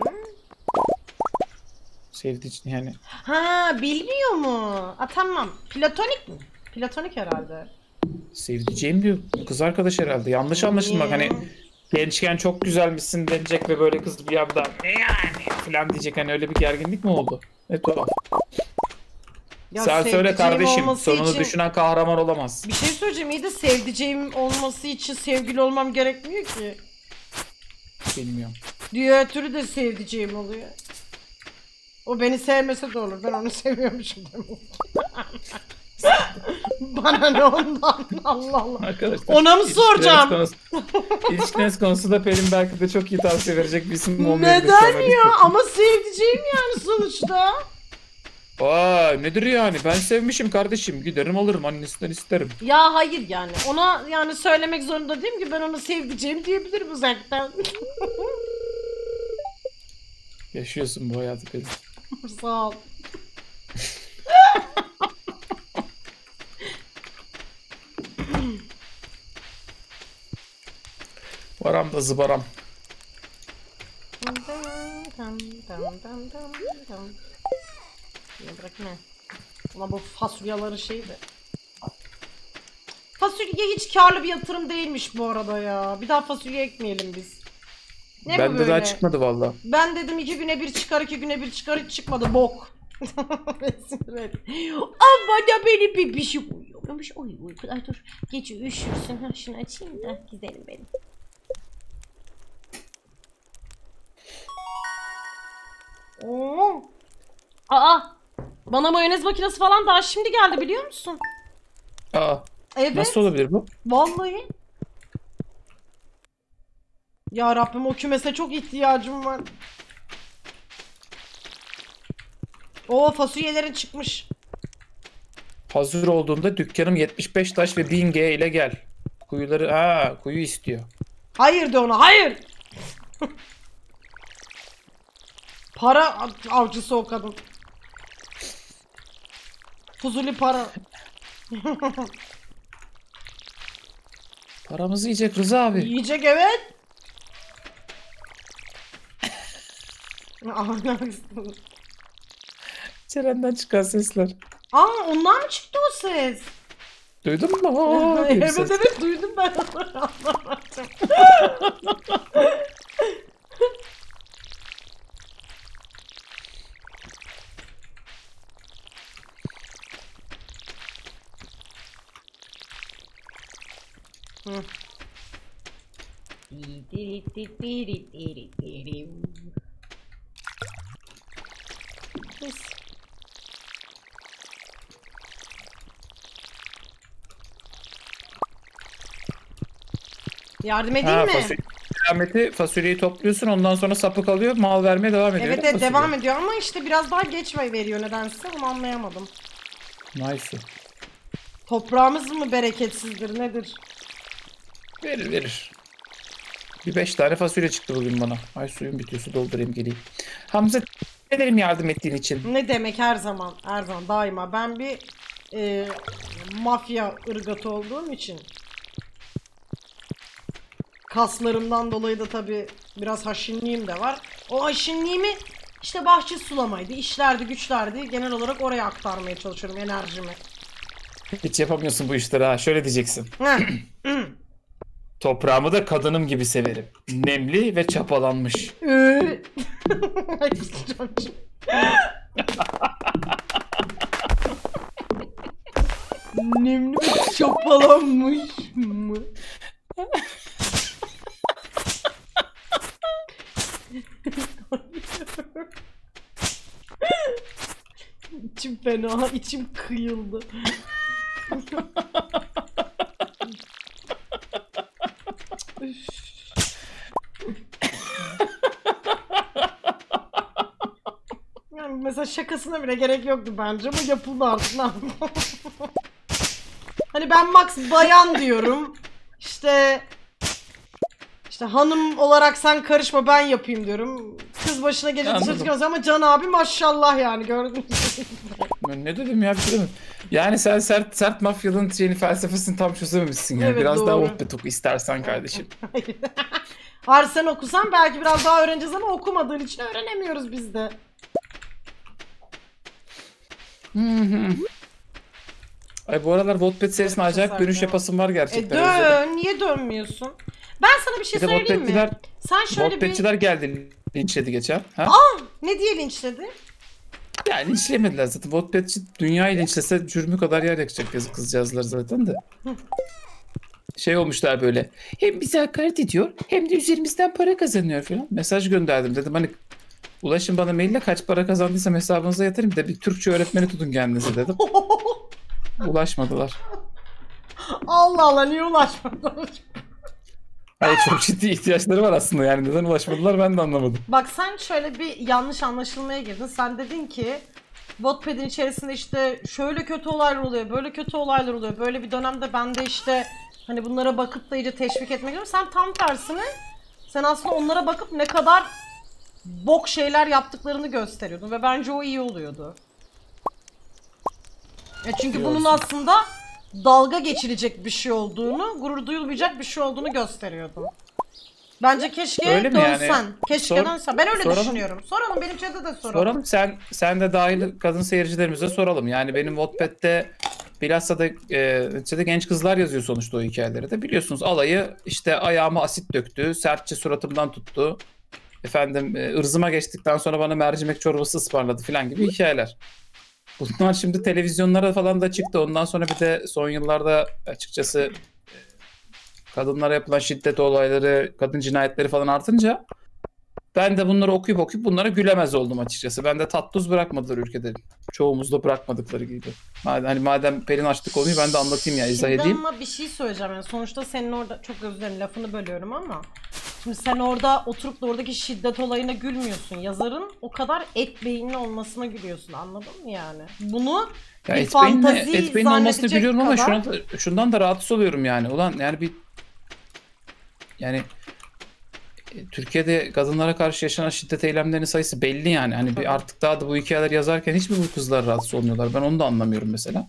Sevdiceğim yani. Ha, bilmiyor mu? Ha tamam. Platonik mi? Platonik herhalde. Sevdiceğim diyor. Kız arkadaş herhalde. Yanlış anlaşılmak. Hani gençken çok güzelmişsin denecek ve böyle kız bir anda ne yani falan diyecek. Hani öyle bir gerginlik mi oldu? Ne tuhaf. Ya Sen söyle sevdiceğim kardeşim. olması Sonunu için- düşünen kahraman olamaz. Bir şey söyleyeceğim, iyi de sevdiceğim olması için sevgili olmam gerekmiyor ki. Bilmiyorum. Diğer türlü de sevdiceğim oluyor. O beni sevmese de olur. Ben onu seviyormuşum demek. Bana ne ondan? Allah Allah. Arkadaşlar. Ona mı ilişkileriniz soracağım? konusu- İlişkiniz konusunda Pelin belki de çok iyi tavsiye verecek bir isim olmayabilir. şu an, Neden öyle ya? söyleyeyim. Ama sevdiceğim yani sonuçta. Aa, nedir yani? Ben sevmişim kardeşim. Giderim alırım. Annesinden isterim. Ya hayır yani. Ona yani söylemek zorunda değilim ki ben onu sevdiceğim diyebilirim uzaktan. Yaşıyorsun bu hayatı Pelin. Sağ ol. Varam da zıbaram. Ya bırak ne? Ulan bu fasulyaları şeydi. Fasulye hiç karlı bir yatırım değilmiş bu arada ya. Bir daha fasulye ekmeyelim biz. Ne bu Bende böyle? daha çıkmadı valla. Ben dedim iki güne bir çıkar, iki güne bir çıkar, hiç çıkmadı bok. Ama da beni bir bir şey uyuyormuş. Oy oy ay dur. Gece üşürsün. Ha şunu açayım da gidelim benim. Oo. Aa. Bana mayonez makinesi falan daha şimdi geldi biliyor musun? Aa, Evet. nasıl olabilir bu? Vallahi. Ya Rabbim, o kümese çok ihtiyacım var. Oo, fasulyelerin çıkmış. Hazır olduğunda dükkanım yetmiş beş taş ve bin G ile gel. Kuyuları, ha kuyu istiyor. Hayır de ona, hayır. Para av- avcısı o kadın. Fuzuli para. Paramızı yiyecek Rıza abi. Yiyecek evet. Ahlaksız. Ceren'den çıkan sesler. Aa ondan mı çıktı o ses? Duydun mu? Aa, diye bir Evet ses. evet duydum ben onu anlamadım. Hı. Pis. Yardım edeyim Ha, mi? fasulye, kıyameti, fasulyeyi topluyorsun, ondan sonra sapı kalıyor, mal vermeye devam ediyor. Evet değil mi evet fasulye? devam ediyor ama işte biraz daha geç veriyor nedense onu anlayamadım. Nice. Toprağımız mı bereketsizdir nedir? Verir verir. Bir beş tane fasulye çıktı bugün bana. Ay suyum bitiyor, su doldurayım geleyim. Hamza, teşekkür ederim yardım ettiğin için. Ne demek her zaman her zaman daima ben bir e, mafya ırgatı olduğum için kaslarımdan dolayı da tabi biraz haşinliğim de var. O haşinliğimi işte bahçe sulamaydı, işlerdi, güçlerdi. Genel olarak oraya aktarmaya çalışıyorum enerjimi. Hiç yapamıyorsun bu işleri ha. Şöyle diyeceksin. Heh. Toprağımı da kadınım gibi severim. Nemli ve çapalanmış. Ee, Ay, kusacağım şimdi. Nemli ve çapalanmış mı? İçim fena, içim kıyıldı. Yani mesela şakasına bile gerek yoktu bence ama yapıldı artık. Ne yapayım? Hani ben Max bayan diyorum. İşte işte hanım olarak sen karışma ben yapayım diyorum. Kız başına gelince dışarı Anladım. çıkıyoruz ama Can abi maşallah yani gördün mü? Ben ne dedim ya, bir şey demedim. Yani sen sert sert mafyanın şeyini, felsefesini tam çözememişsin yani. Evet, Biraz daha doğru. Wattpad oku istersen kardeşim. Hayır sen okusan belki biraz daha öğreneceğiz ama okumadığın için öğrenemiyoruz biz de. Ay bu aralar Wattpad serisine acayip sardı dönüş ama. yapasım var E gerçekten. Özledim. dön, niye dönmüyorsun? Ben sana bir şey Bir de söyleyeyim mi? Wattpad'ciler, Sen şöyle bir... Wattpad'ciler geldi linçledi geçen. Ha? Ne diye linçledi? Yani linçlemediler zaten. Wattpad'ci dünyayı linçlese cürmü kadar yer yakacak yazık kızcağızlar zaten de. Şey olmuşlar böyle. Hem bize hakaret ediyor hem de üzerimizden para kazanıyor falan. Mesaj gönderdim. Dedim hani ulaşın bana maille, kaç para kazandıysam hesabınıza yatırayım da bir Türkçe öğretmeni tutun kendinize dedim. Ulaşmadılar. Allah Allah niye ulaşmadın? Hayır, çok ciddi ihtiyaçları var aslında, yani neden ulaşmadılar ben de anlamadım. Bak sen şöyle bir yanlış anlaşılmaya girdin. Sen dedin ki Wattpad'in içerisinde işte şöyle kötü olaylar oluyor, böyle kötü olaylar oluyor. Böyle bir dönemde ben de işte hani bunlara bakıp da iyice teşvik etmek istiyorum. Sen tam tersine sen aslında onlara bakıp ne kadar bok şeyler yaptıklarını gösteriyordun ve bence o iyi oluyordu. Ya çünkü İyi bunun olsun. aslında dalga geçilecek bir şey olduğunu, gurur duyulmayacak bir şey olduğunu gösteriyordun. Bence keşke Öyle mi yani? dönsen. Keşke Sor- dönsen. Ben öyle soralım. düşünüyorum. Soralım benim chat'e de soralım. Soralım, sen sen de dahil kadın seyircilerimize soralım. Yani benim Wattpad'de bilhassa da e, işte de genç kızlar yazıyor sonuçta o hikayeleri de. Biliyorsunuz alayı işte ayağıma asit döktü, sertçe suratımdan tuttu. Efendim e, ırzıma geçtikten sonra bana mercimek çorbası ısmarladı falan gibi hikayeler. Bunlar şimdi televizyonlara falan da çıktı. Ondan sonra bir de son yıllarda açıkçası e, kadınlara yapılan şiddet olayları, kadın cinayetleri falan artınca ben de bunları okuyup okuyup bunlara gülemez oldum açıkçası. Ben de tat tuz bırakmadılar ülkede. Çoğumuz da bırakmadıkları gibi. Madem, hani madem Pelin açtı konuyu ben de anlatayım ya, izah Şimdi edeyim. ama bir şey söyleyeceğim. Yani sonuçta senin orada, çok özür dilerim lafını bölüyorum ama şimdi sen orada oturup da oradaki şiddet olayına gülmüyorsun. Yazarın o kadar et beyinli olmasına gülüyorsun, anladın mı yani? Bunu Ya bir et beyinle- fantazi et beyinli olmasını zannedecek biliyorum ama kadar... şuna da- şundan da rahatsız oluyorum yani. Ulan yani bir yani e, Türkiye'de kadınlara karşı yaşanan şiddet eylemlerinin sayısı belli yani. Hani Tabii. bir artık daha da bu hikayeler yazarken hiç mi bu kızlar rahatsız olmuyorlar? Ben onu da anlamıyorum mesela.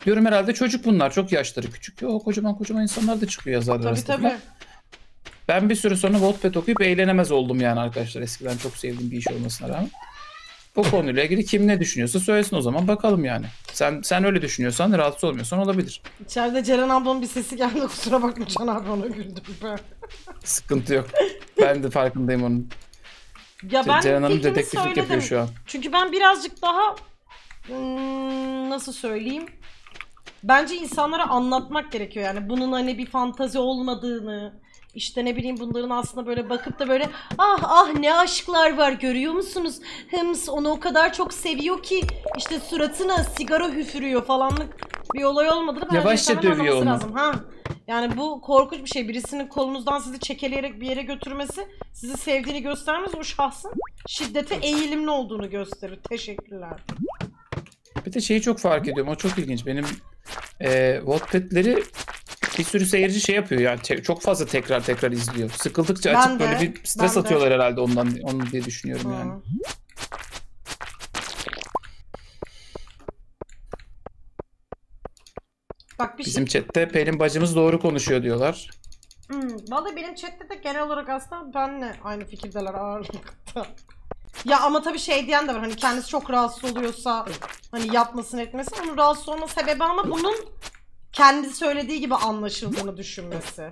Diyorum herhalde çocuk bunlar. Çok yaşları küçük. Yok, kocaman kocaman insanlar da çıkıyor yazarlar Tabii arasında tabii. falan. Ben bir süre sonra Wattpad okuyup eğlenemez oldum yani arkadaşlar. Eskiden çok sevdiğim bir iş olmasına rağmen. Bu konuyla ilgili kim ne düşünüyorsa söylesin o zaman, bakalım yani. Sen sen öyle düşünüyorsan, rahatsız olmuyorsan olabilir. İçeride Ceren ablanın bir sesi geldi, kusura bakma Can abi, ona güldüm ben. Sıkıntı yok. Ben de farkındayım onun. Ya ben Ceren Hanım fikrimi dedektiflik söyledim. yapıyor şu an. Çünkü ben birazcık daha hmm, nasıl söyleyeyim? Bence insanlara anlatmak gerekiyor yani bunun hani bir fantazi olmadığını, işte ne bileyim bunların aslında böyle bakıp da böyle ah ah ne aşklar var görüyor musunuz? Hıms onu o kadar çok seviyor ki işte suratına sigara üfürüyor falanlık bir olay olmadığını bence Yavaşça insanların dövüyor anlaması onu. lazım. Ha. Yani bu korkunç bir şey. Birisinin kolunuzdan sizi çekeleyerek bir yere götürmesi, sizi sevdiğini göstermez, o şahsın şiddete eğilimli olduğunu gösterir. Teşekkürler. Bir de şeyi çok fark ediyorum. O çok ilginç. Benim e, Wattpad'leri bir sürü seyirci şey yapıyor yani. Te- çok fazla tekrar tekrar izliyor. Sıkıldıkça Ben açıp de, böyle bir stres ben de. atıyorlar herhalde ondan onu diye düşünüyorum yani. Hı. Bak bir Bizim şey. chatte Pelin bacımız doğru konuşuyor diyorlar. Hmm, vallahi benim chatte de genel olarak aslında benle aynı fikirdeler ağırlıkta. Ya ama tabii şey diyen de var, hani kendisi çok rahatsız oluyorsa hani yapmasın etmesin, onun rahatsız olma sebebi ama bunun kendisi söylediği gibi anlaşıldığını düşünmesi.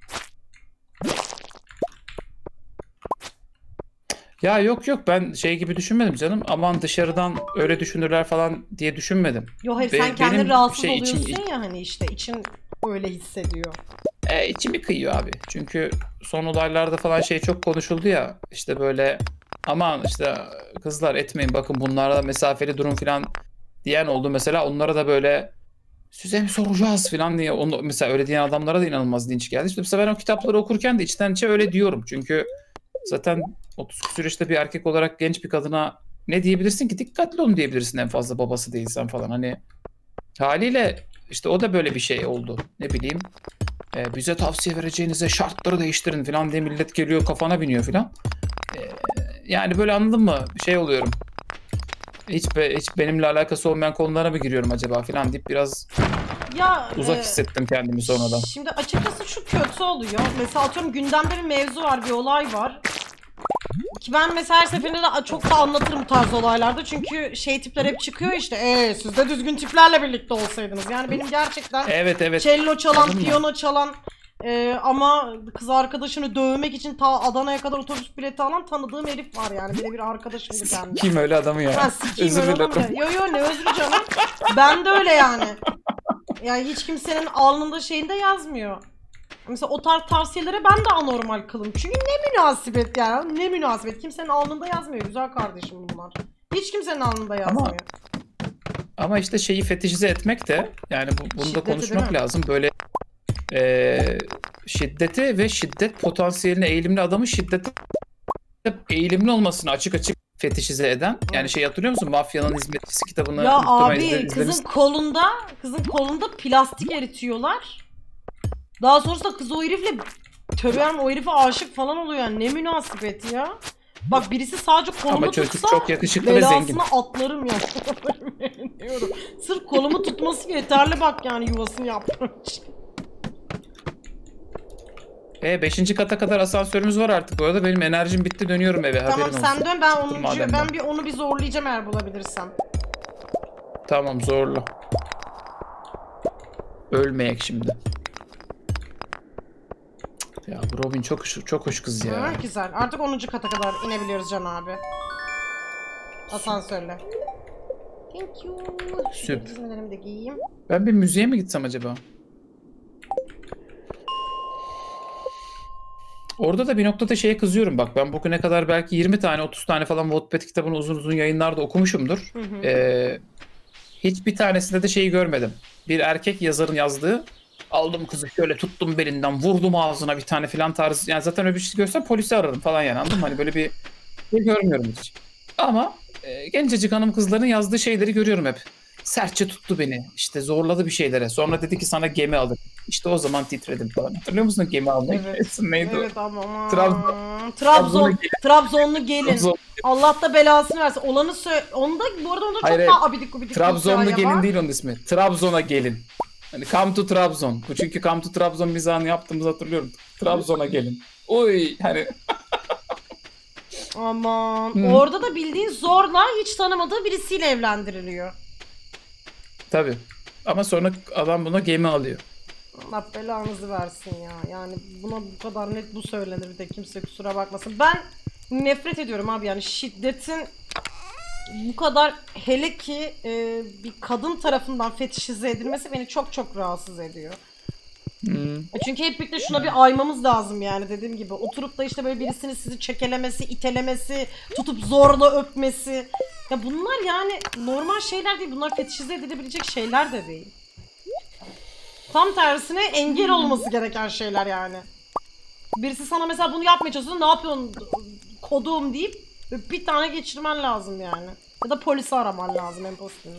Ya yok yok, ben şey gibi düşünmedim canım. Aman dışarıdan öyle düşünürler falan diye düşünmedim. Yo hayır, Be- sen kendin benim rahatsız şey içim- oluyorsun ya hani, işte için öyle hissediyor. E, içimi kıyıyor abi. Çünkü son olaylarda falan şey çok konuşuldu ya. İşte böyle aman işte kızlar etmeyin, bakın bunlarla mesafeli durun falan diyen oldu. Mesela onlara da böyle size mi soracağız falan diye. Onu, mesela öyle diyen adamlara da inanılmaz linç geldi. İşte mesela ben o kitapları okurken de içten içe öyle diyorum. Çünkü zaten otuz küsur yaşta bir erkek olarak genç bir kadına ne diyebilirsin ki? Dikkatli olun diyebilirsin en fazla, babası değilsen falan. Hani haliyle işte o da böyle bir şey oldu. Ne bileyim. E, bize tavsiye vereceğinize şartları değiştirin falan diye millet geliyor, kafana biniyor falan. E, yani böyle, anladın mı? Şey oluyorum. Hiç, be, hiç benimle alakası olmayan konulara mı giriyorum acaba falan deyip biraz Ya uzak e, hissettim kendimi sonradan. Şimdi açıkçası şu kötü oluyor. Mesela atıyorum gündemde bir mevzu var, bir olay var. Ki ben mesela her seferinde de çok da anlatırım bu tarz olaylarda. Çünkü şey tipler hep çıkıyor işte. Eee siz de düzgün tiplerle birlikte olsaydınız. Yani benim gerçekten Evet evet. cello çalan, Anladın mı? piyano çalan e, ama kız arkadaşını dövmek için ta Adana'ya kadar otobüs bileti alan tanıdığım herif var yani. Benim bir arkadaşımdı kendi. Kim öyle adamı ya? Ha, sikiyim Özür öyle adam dilerim. ya. Yo yo ne özrü canım. Ben de öyle yani. Yani hiç kimsenin alnında şeyinde yazmıyor. Mesela o tarz tavsiyelere ben de anormal kılım. Çünkü ne münasebet yani. Ne münasebet. Kimsenin alnında yazmıyor güzel kardeşim bunlar. Hiç kimsenin alnında yazmıyor. Ama ama işte şeyi fetişize etmek de yani bu, bunu Şiddeti da değil konuşmak mi? lazım. Böyle e, şiddeti ve şiddet potansiyeline eğilimli adamın şiddete eğilimli olmasını açık açık fetişize eden. Yani şey, hatırlıyor musun? Mafyanın Hizmetçisi kitabını Ya muhtemelen izle- abi kızın izlemişsin. kolunda kızın kolunda plastik eritiyorlar. Daha sonrasında kız o herifle tövbe yarabbim, o herife aşık falan oluyor yani. Ne münasebet ya. Bak birisi sadece kolumu Ama çocuk tutsa çok yakışıklı ve zengin. belasını atlarım ya. Diyorum. Sırf kolumu tutması yeterli bak yani, yuvasını yapmış. E beşinci kata kadar asansörümüz var artık bu arada. Benim enerjim bitti, dönüyorum eve. Tamam Haberin sen olsun. dön, ben Çıktım onuncu, madem ben bir onu bir zorlayacağım eğer bulabilirsem. Tamam, zorla. Ölmeyek şimdi. Ya bu Robin çok hoş, çok hoş kız ya. Ha, güzel. Artık onuncu kata kadar inebiliyoruz Can abi. Asansörle. Thank you. Süp. Çizmelerimi de giyeyim. Ben bir müziğe mi gitsem acaba? Orada da bir noktada şeye kızıyorum bak. Ben bugüne kadar belki yirmi tane otuz tane falan Wattpad kitabını uzun uzun yayınlarda okumuşumdur. Hı hı. Ee, hiçbir tanesinde de şeyi görmedim. Bir erkek yazarın yazdığı, aldım kızı şöyle tuttum belinden vurdum ağzına bir tane falan tarzı. Yani zaten öyle bir şey görsem polisi ararım falan yani, anladın mı? Hani böyle bir şey görmüyorum hiç. Ama e, gencecik hanım kızların yazdığı şeyleri görüyorum hep. Sertçe tuttu beni. İşte zorladı bir şeylere. Sonra dedi ki sana gemi alır. İşte o zaman titredim falan. Hatırlıyor musun gemi almayı? Evet. Neydi Evet ama aman. Trabzon. Trabzon. Trabzonlu gelin. Trabzon. Allah da belasını versin. Olanı söyle. Onda bu arada onda çok Hayır, daha abidik gubidik Trabzonlu hikaye gelin var. değil onun ismi. Trabzon'a gelin. Hani Come to Trabzon. Bu çünkü Come to Trabzon mizahını yaptığımızı hatırlıyorum. Trabzon'a gelin. Oy hani Aman. Hı. Orada da bildiğin zorla hiç tanımadığı birisiyle evlendiriliyor. tabii. Ama sonra adam buna gemi alıyor. Allah belanızı versin ya. Yani buna bu kadar net bu söylenir bir de kimse kusura bakmasın. Ben nefret ediyorum abi yani şiddetin bu kadar hele ki e, bir kadın tarafından fetişize edilmesi beni çok çok rahatsız ediyor. Hmm. Çünkü hep birlikte şuna bir aymamız lazım yani dediğim gibi. Oturup da işte böyle birisini sizi çekelemesi, itelemesi, tutup zorla öpmesi. Ya bunlar yani normal şeyler değil. Bunlar fetişize edilebilecek şeyler de değil. Tam tersine engel olması gereken şeyler yani. Birisi sana mesela bunu yapmaya çalışıyor, ne yapıyorsun kodum deyip bir tane geçirmen lazım yani. Ya da polisi araman lazım en basitinden.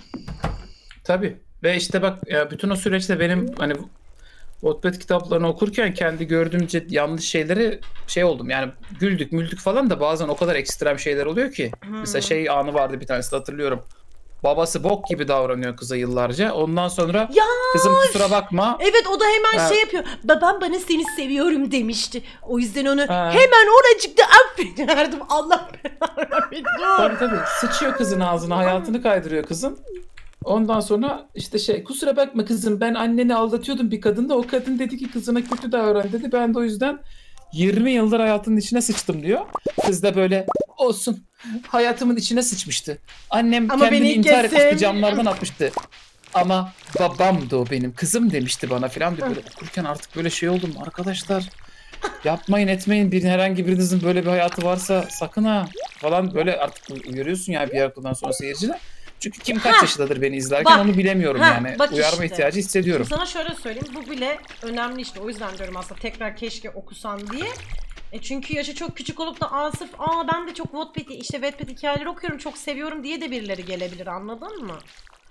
Tabii. Ve işte bak ya bütün o süreçte benim hani Wattpad kitaplarını okurken kendi gördüğüm yanlış şeyleri şey oldum. Yani güldük müldük falan da bazen o kadar ekstrem şeyler oluyor ki. Hmm. Mesela şey anı vardı bir tanesi de hatırlıyorum. Babası bok gibi davranıyor kıza yıllarca. Ondan sonra ya, kızım kusura bakma. Evet o da hemen ha. şey yapıyor. Babam bana seni seviyorum demişti. O yüzden onu ha. hemen oracıkta affederdim. Allah belanı. Tabii tabii. Sıçıyor kızın ağzına, hayatını kaydırıyor kızın. Ondan sonra işte şey kusura bakma kızım ben anneni aldatıyordum bir kadınla. O kadın dedi ki kızına kötü davran dedi. Ben de o yüzden yirmi yıldır hayatının içine sıçtım diyor. Kız da böyle olsun hayatımın içine sıçmıştı. Annem Ama kendini intihar etmişti camlardan atmıştı. Ama babamdı o benim kızım demişti bana filan diye böyle okurken artık böyle şey oldum arkadaşlar. Yapmayın etmeyin bir herhangi birinizin böyle bir hayatı varsa sakın ha falan böyle artık uyarıyorsun ya bir yerden sonra seyircine. Çünkü kim kaç ha, yaşındadır beni izlerken bak, onu bilemiyorum ha, yani. Uyarma işte. ihtiyacı hissediyorum. Şimdi sana şöyle söyleyeyim. Bu bile önemli işte. O yüzden diyorum aslında tekrar keşke okusan diye. E çünkü yaşı çok küçük olup da aa sırf aa ben de çok Wattpad işte Wattpad hikayeleri okuyorum çok seviyorum diye de birileri gelebilir anladın mı?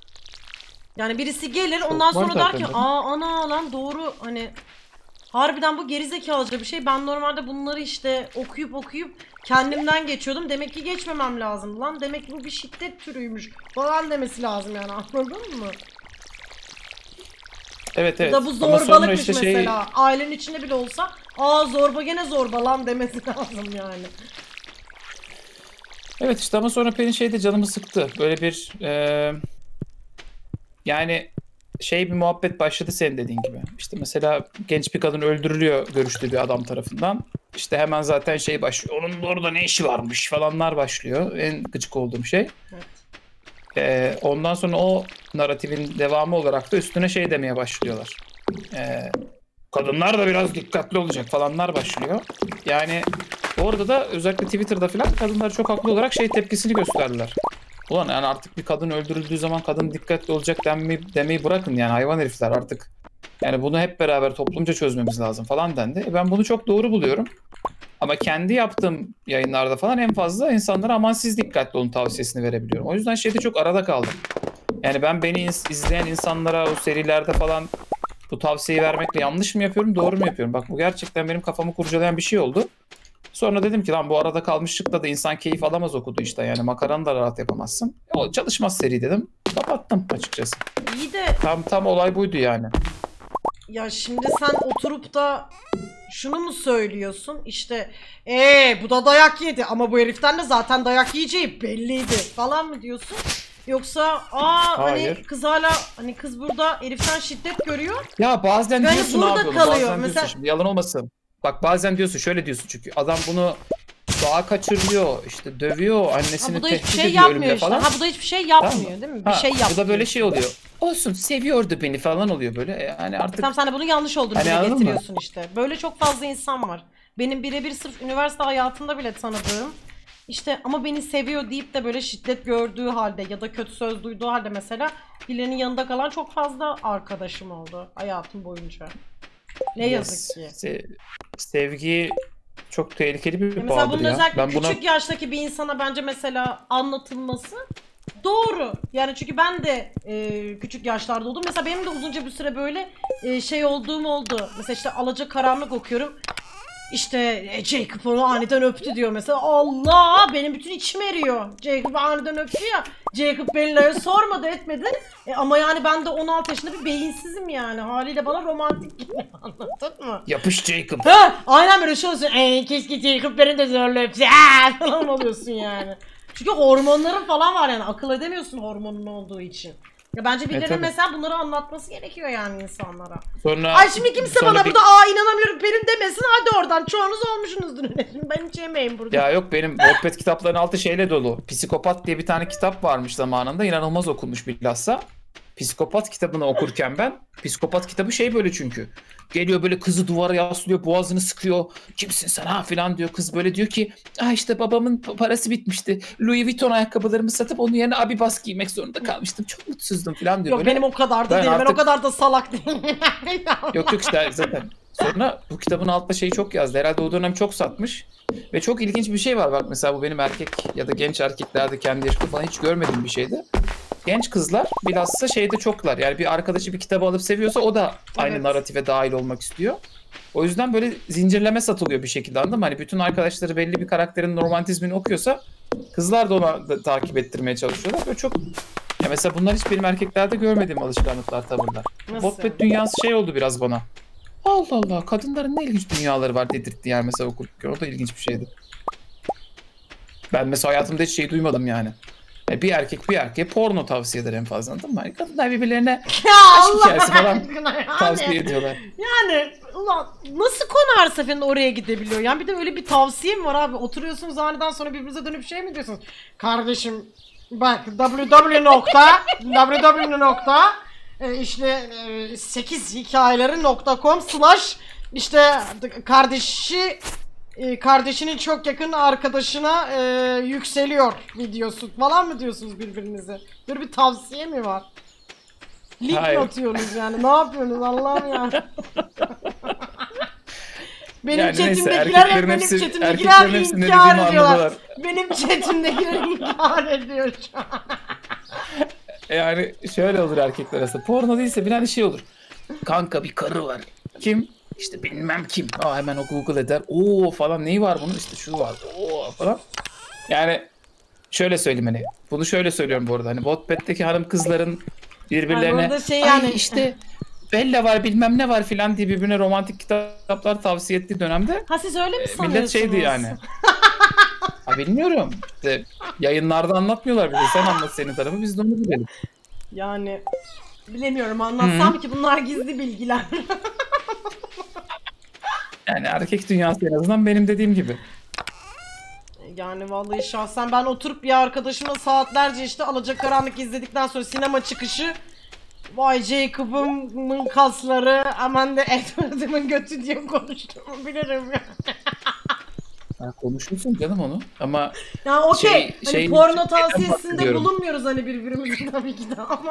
Yani birisi gelir çok ondan sonra der ki aa ana lan doğru hani harbiden bu gerizekalıca bir şey. Ben normalde bunları işte okuyup okuyup kendimden geçiyordum. Demek ki geçmemem lazım lan. Demek ki bu bir şiddet türüymüş falan demesi lazım yani anladın mı? Evet evet. Ya da bu zorbalıkmış işte mesela. Şey... Ailenin içinde bile olsa aa zorba gene zorba lan demesi lazım yani. Evet işte ama sonra Pelin şey de canımı sıktı. Böyle bir e... yani şey bir muhabbet başladı senin dediğin gibi. İşte mesela genç bir kadın öldürülüyor görüştüğü bir adam tarafından. İşte hemen zaten şey başlıyor. Onun orada ne işi varmış falanlar başlıyor. En gıcık olduğum şey. Evet. Ee, ondan sonra o narratifin devamı olarak da üstüne şey demeye başlıyorlar. Ee, kadınlar da biraz dikkatli olacak falanlar başlıyor. Yani orada da özellikle Twitter'da falan kadınlar çok haklı olarak şey tepkisini gösterdiler. Ulan yani artık bir kadın öldürüldüğü zaman kadın dikkatli olacak demeyi, demeyi bırakın yani hayvan herifler artık. Yani bunu hep beraber toplumca çözmemiz lazım falan dendi. E ben bunu çok doğru buluyorum. Ama kendi yaptığım yayınlarda falan en fazla insanlara aman siz dikkatli olun tavsiyesini verebiliyorum. O yüzden şeyde çok arada kaldım. Yani ben beni izleyen insanlara o serilerde falan bu tavsiyeyi vermekle yanlış mı yapıyorum doğru mu yapıyorum? Bak bu gerçekten benim kafamı kurcalayan bir şey oldu. Sonra dedim ki lan bu arada kalmışlıkla da insan keyif alamaz okudu işte yani makaranı da rahat yapamazsın. O çalışmaz seri dedim. Kapattım açıkçası. İyi de tam tam olay buydu yani. Ya şimdi sen oturup da şunu mu söylüyorsun? İşte ee bu da dayak yedi ama bu heriften de zaten dayak yiyeceği belliydi falan mı diyorsun? Yoksa aa Hayır. hani kız hala hani kız burada heriften şiddet görüyor. Ya bazen yani diyorsun abi onu. Kalıyor. Bazen Mesela... diyorsun şimdi yalan olmasın. Bak bazen diyorsun şöyle diyorsun çünkü adam bunu dağa kaçırıyor işte dövüyor annesini tehdit şey ediyor ölümle işte. falan. Ha bu da hiçbir şey yapmıyor tamam. değil mi? Bir ha, şey yapmıyor. Bu da böyle şey oluyor. Olsun seviyordu beni falan oluyor böyle yani artık. Tamam sen de bunun yanlış olduğunu hani getiriyorsun mı? işte. Böyle çok fazla insan var. Benim birebir sırf üniversite hayatında bile tanıdığım işte ama beni seviyor deyip de böyle şiddet gördüğü halde ya da kötü söz duyduğu halde mesela birilerinin yanında kalan çok fazla arkadaşım oldu hayatım boyunca. Ne yazık yes. ki. Se sevgi çok tehlikeli bir bağdır ya. Mesela bunun özellikle ben küçük buna... yaştaki bir insana bence mesela anlatılması doğru. Yani çünkü ben de e, küçük yaşlarda oldum. Mesela benim de uzunca bir süre böyle e, şey olduğum oldu. Mesela işte Alacakaranlık okuyorum. İşte e, Jacob onu aniden öptü diyor mesela. Allah, benim bütün içim eriyor. Jacob aniden öptü ya. Jacob Bella'ya sormadı etmedi. E, ama yani ben de on altı yaşında bir beyinsizim yani. Haliyle bana romantik geliyor, anladın mı? Yapış Jacob. Ha, aynen böyle şey olsun. Eee keşke Jacob beni de zorla öpse. Aa, falan oluyorsun yani. Çünkü hormonların falan var yani. Akıl edemiyorsun hormonun olduğu için. Ya bence birilerine tabii. mesela bunları anlatması gerekiyor yani insanlara. Sonra Ay şimdi kimse sonra bana bir- burada aa inanamıyorum Pelin demesin, hadi oradan çoğunuz olmuşsunuzdur. Ben hiç yemeyim burada. Ya yok, benim Wattpad kitaplarının altı şeyle dolu. Psikopat diye bir tane kitap varmış zamanında. İnanılmaz okunmuş bilhassa. Psikopat kitabını okurken ben, psikopat kitabı şey böyle çünkü. Geliyor böyle kızı duvara yaslıyor, boğazını sıkıyor. Kimsin sen ha filan diyor. Kız böyle diyor ki, ah işte babamın parası bitmişti. Louis Vuitton ayakkabılarımı satıp onun yerine Abibas giymek zorunda kalmıştım. Çok mutsuzdum filan diyor. Yok böyle. benim o kadar da Ben değilim. Ben o artık- kadar da salak değilim. Yok yok işte zaten. Sonra bu kitabın altında şeyi çok yazdı. Herhalde o dönem çok satmış. Ve çok ilginç bir şey var. Bak mesela bu benim erkek ya da genç erkeklerde kendi yaşımda falan hiç görmediğim bir şeydi. Genç kızlar bilhassa şeyde çoklar. Yani bir arkadaşı bir kitabı alıp seviyorsa o da aynı Evet. narratife dahil olmak istiyor. O yüzden böyle zincirleme satılıyor bir şekilde, anladın mı? Hani bütün arkadaşları belli bir karakterin romantizmini okuyorsa kızlar da ona da takip ettirmeye çalışıyorlar. Böyle çok... Ya mesela bunlar hiç benim erkeklerde görmediğim alışkanlıklar, tavırlar. Nasıl? Wattpad dünyası şey oldu biraz bana. Allah Allah, kadınların ne ilginç dünyaları var dedirtti yani mesela okurken. O da ilginç bir şeydi. Ben mesela hayatımda hiç şey duymadım yani. Yani bir erkek bir erkeğe porno tavsiye eder en fazla, anladın mı? Hani kadınlar birbirlerine Ya aşk Allah hikayesi falan aşkına yani. tavsiye ediyorlar. Yani ulan nasıl konu her seferinde oraya gidebiliyor? Yani bir de öyle bir tavsiye mi var abi? Oturuyorsunuz aniden sonra birbirinize dönüp şey mi diyorsunuz? Kardeşim bak www nokta www nokta e, işte e, sekiz hikayeleri nokta com slash işte kardeşi e, kardeşinin çok yakın arkadaşına e, yükseliyor videosu falan mı diyorsunuz birbirinize? Böyle bir tavsiye mi var? Link mi Hayır. atıyorsunuz yani? Ne yapıyorsunuz Allah'ım ya? Benim Yani neyse, chatimdekiler hep erkeklerin benim hepsi- chatimdekiler erkeklerin hepsinin ne inkar dediğimi ediyorlar. anladılar. Benim chatimdekiler inkar ediyor şu an. Yani şöyle olur erkekler arasında. Porno değilse bir hani şey olur. Kanka bir karı var. Kim? İşte bilmem kim. Aa, hemen o Google eder. Oo falan, neyi var bunun? İşte şu var. Oo falan. Yani şöyle söyleyeyim hani. Bunu şöyle söylüyorum bu arada. Hani Wattpad'deki hanım kızların birbirlerine Ay, bu arada şey ay yani- işte Bella var bilmem ne var filan diye birbirine romantik kitaplar tavsiye ettiği dönemde Ha siz öyle mi e, sanıyorsunuz? millet şeydi yani. Ha, bilmiyorum. İşte yayınlarda anlatmıyorlar bize. Sen anlat senin tarafı, biz de onu bilelim. Yani bilemiyorum, anlatsam ki bunlar gizli bilgiler. Yani erkek dünyası en azından benim dediğim gibi. Yani vallahi şahsen ben oturup bir arkadaşımla saatlerce işte Alacakaranlık izledikten sonra sinema çıkışı vay Jacob'ımın kasları aman da Edward'ımın götü diye konuştuğumu bilirim ya. Ha, konuşursun canım onu ama Ya okey. Şey- Hani şey- porno şeyden tavsiyesinde bahsediyorum. bulunmuyoruz hani birbirimize tabii ki de ama.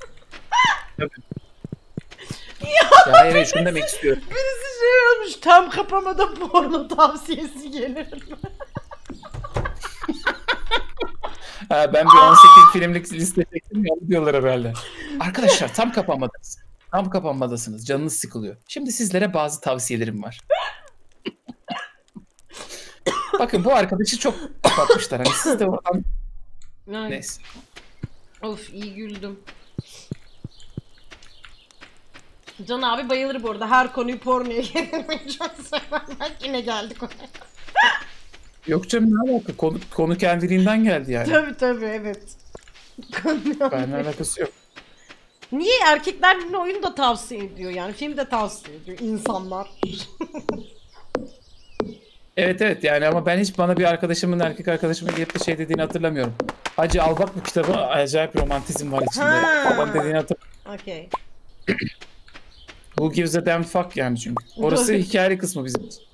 ya hayır, şunu demek istiyorum. Birisi şey olmuş, tam kapamada porno tavsiyesi gelir. Ha, ben bir on sekiz filmlik liste çektim ya, diyorlar herhalde. Arkadaşlar tam kapanmadasınız. Tam kapanmadasınız. Canınız sıkılıyor. Şimdi sizlere bazı tavsiyelerim var. Bakın bu arkadaşı çok kapatmışlar. Hani siz de oradan... Yani, Neyse. of iyi güldüm. Can abi bayılır bu arada. Her konuyu pornoya getirmeyi çok sever. Bak yine geldik oraya. Yok canım, ne alaka? Konu, konu kendiliğinden geldi yani. Tabii tabii evet. Benimle alakası yok. Niye erkekler birbirine oyun da tavsiye ediyor yani, film de tavsiye ediyor insanlar. Evet evet yani, ama ben hiç bana bir arkadaşımın, erkek arkadaşımın gelip de şey dediğini hatırlamıyorum. Hacı al bak bu kitabı, acayip romantizm var içinde Ha. falan dediğini hatırlamıyorum. Okey. Who gives a damn fuck yani çünkü. Orası Doğru. hikayeli kısmı bizim için.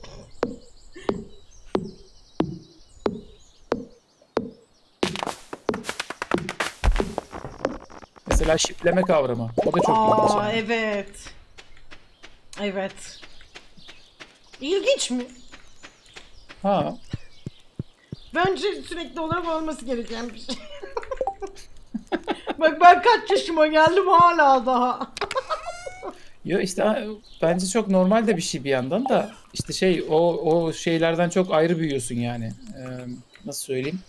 Mesela şipleme kavramı. O da çok ilginç. Aa yani. evet. Evet. İlginç mi? Ha. Bence sürekli olarak olması gereken bir şey. Bak ben kaç yaşıma geldim hala daha. Yo işte ha, bence çok normal de bir şey bir yandan da işte şey o o şeylerden çok ayrı büyüyorsun yani. Ee, nasıl söyleyeyim?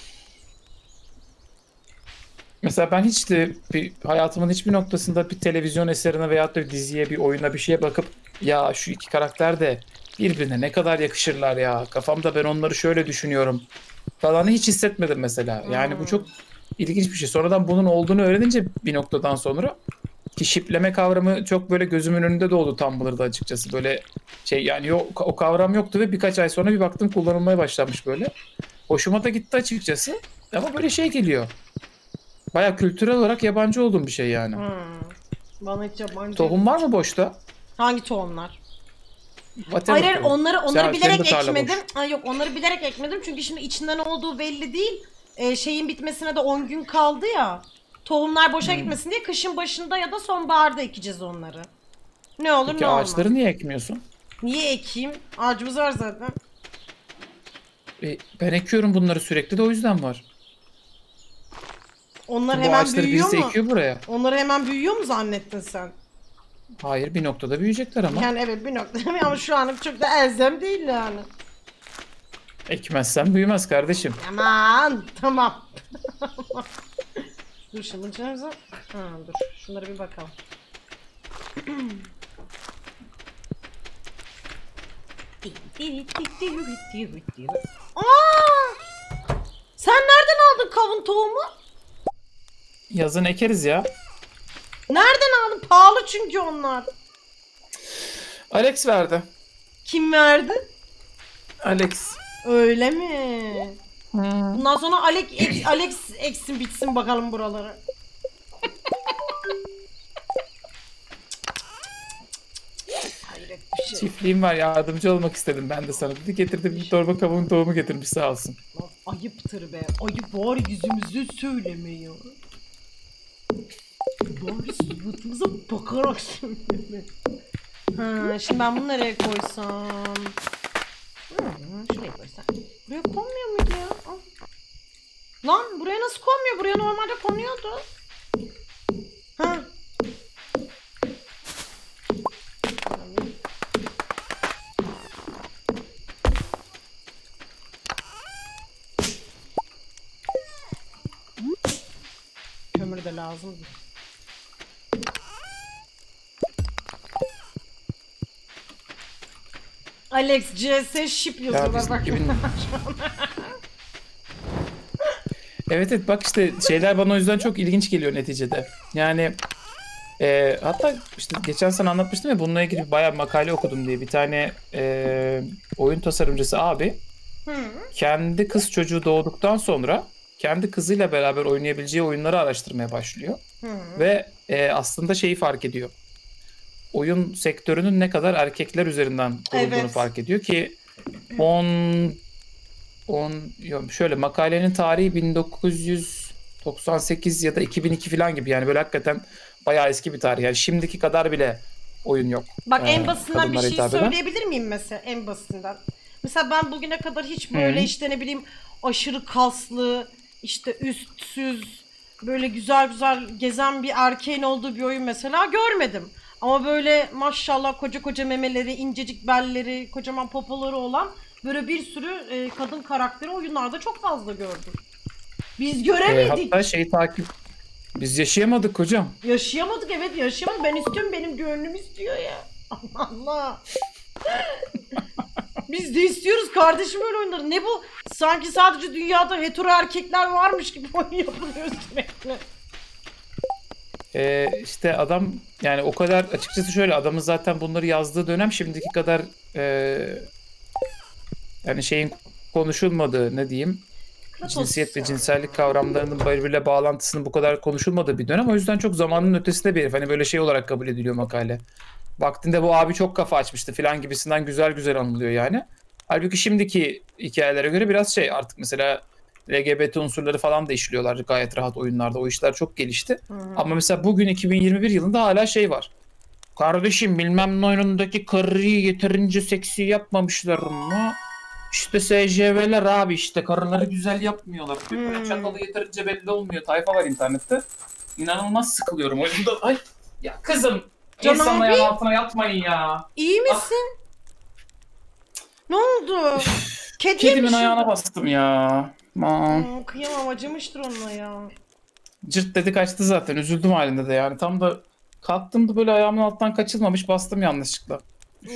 Mesela ben hiç de bir, hayatımın hiçbir noktasında bir televizyon eserine veyahut da bir diziye, bir oyuna, bir şeye bakıp ya şu iki karakter de birbirine ne kadar yakışırlar ya. Kafamda ben onları şöyle düşünüyorum falan hiç hissetmedim mesela. Yani bu Hmm. çok ilginç bir şey. Sonradan bunun olduğunu öğrenince bir noktadan sonra ki şipleme kavramı çok böyle gözümün önünde doğdu Tumblr'da açıkçası. Böyle şey yani yok, o kavram yoktu ve birkaç ay sonra bir baktım kullanılmaya başlanmış böyle. Hoşuma da gitti açıkçası. Ama böyle şey geliyor. Baya kültürel olarak yabancı olduğum bir şey yani. Hmm. Bana hiç yabancı. Tohum var mı boşta? Hangi tohumlar? Whatever Hayır hayır, tohum. onları onları Sen- senin de bilerek tarla boş. ekmedim. Ha, yok onları bilerek ekmedim çünkü şimdi içinden olduğu belli değil. Ee, şeyin bitmesine de on gün kaldı ya. Tohumlar boşa Hmm. gitmesin diye kışın başında ya da sonbaharda ekeceğiz onları. Ne olur Peki ne olmaz. ağaçları niye ekmiyorsun? Niye ekeyim? Ağacımız var zaten. E, ben ekiyorum bunları sürekli de o yüzden var. Onlar Bu hemen ağaçları büyüyor birisi mu? ekiyor buraya. Onları hemen büyüyor mu zannettin sen? Hayır bir noktada büyüyecekler ama. Yani evet bir nokta ama şu an çok da elzem değil yani. Ekmezsen büyümez kardeşim. Aman tamam. Dur şimdi içimize. Ha dur. Şunlara bir bakalım. Aa! Sen nereden aldın kavun tohumu? Yazın ekeriz ya. Nereden aldın? Pahalı çünkü onlar. Alex verdi. Kim verdi? Alex. Öyle mi? Hmm. Bundan sonra Alex, Alex, Alex eksin bitsin bakalım buraları. Hayret bir şey. Çiftliğim var yardımcı olmak istedim ben de sana dedi. Getirdim bir torba kavun tohumu getirmiş sağ olsun. Lan ayıptır be. Ayıp var yüzümüzü söyleme ya. Bari suratımıza bakarak söyleme. Ha, şimdi ben bunu nereye koysam? Hmm, şuraya koysam. Buraya konmuyor muydu ya? Al. Lan buraya nasıl konmuyor? Buraya normalde konuyordu. Ha. Kömür de lazım. Alex C S ship yazıyorlar biz bak. iki bin Evet evet bak işte şeyler bana o yüzden çok ilginç geliyor neticede. Yani e, hatta işte geçen sene anlatmıştım ya bununla ilgili bayağı makale okudum diye bir tane e, oyun tasarımcısı abi Hı. kendi kız çocuğu doğduktan sonra kendi kızıyla beraber oynayabileceği oyunları araştırmaya başlıyor. Hı. Ve e, aslında şeyi fark ediyor. Oyun sektörünün ne kadar erkekler üzerinden kurulduğunu Evet. fark ediyor ki on on yok şöyle makalenin tarihi bin dokuz yüz doksan sekiz ya da iki bin iki falan gibi yani böyle hakikaten bayağı eski bir tarih. Yani şimdiki kadar bile oyun yok. Bak Ee, en basitinden bir kadınlara şey hitap eden. söyleyebilir miyim mesela en basitinden? Mesela ben bugüne kadar hiç böyle Hı. işte ne bileyim aşırı kaslı, işte üstsüz, böyle güzel güzel gezen bir erkeğin olduğu bir oyun mesela görmedim. Ama böyle maşallah koca koca memeleri, incecik belleri, kocaman popoları olan böyle bir sürü e, kadın karakteri oyunlarda çok fazla gördüm. Biz Ee, göremedik. hatta şeyi takip biz yaşayamadık hocam. Yaşayamadık, evet yaşayamadık. Ben istiyorum, benim gönlüm istiyor ya. Allah Allah. Biz de istiyoruz kardeşim öyle oyunları. Ne bu? Sanki sadece dünyada hetero erkekler varmış gibi oyun yapılıyor sürekli. Ee, işte adam yani o kadar açıkçası şöyle adamın zaten bunları yazdığı dönem şimdiki kadar e, yani şeyin konuşulmadığı ne diyeyim cinsiyet ve cinsellik kavramlarının birbiriyle bağlantısının bu kadar konuşulmadığı bir dönem. O yüzden çok zamanın ötesinde bir herif. Hani böyle şey olarak kabul ediliyor makale. Vaktinde bu abi çok kafa açmıştı falan gibisinden güzel güzel anılıyor yani. Halbuki şimdiki hikayelere göre biraz şey artık mesela L G B T unsurları falan da işliyorlar gayet rahat oyunlarda. O işler çok gelişti. Hı hı. Ama mesela bugün iki bin yirmi bir yılında hala şey var. Kardeşim bilmem ne oyunundaki karıyı yeterince seksi yapmamışlar mı? İşte S J V'ler abi, işte karıları güzel yapmıyorlar. Bir Hmm. böyle çakalı yeterince belli olmuyor. Tayfa var internette. İnanılmaz sıkılıyorum oyunda. Ay ya kızım. Can İnsanın abi. ayağının altına yatmayın ya. İyi misin? Ne oldu? Kediye mi Kedimin şurada? ayağına bastım ya. Aman. Hmm, kıyamam, acımıştır onunla ya. Cırt dedi kaçtı zaten. Üzüldüm halinde de yani. Tam da kalktım da böyle ayağımın alttan kaçılmamış, bastım yanlışlıkla. Hmm.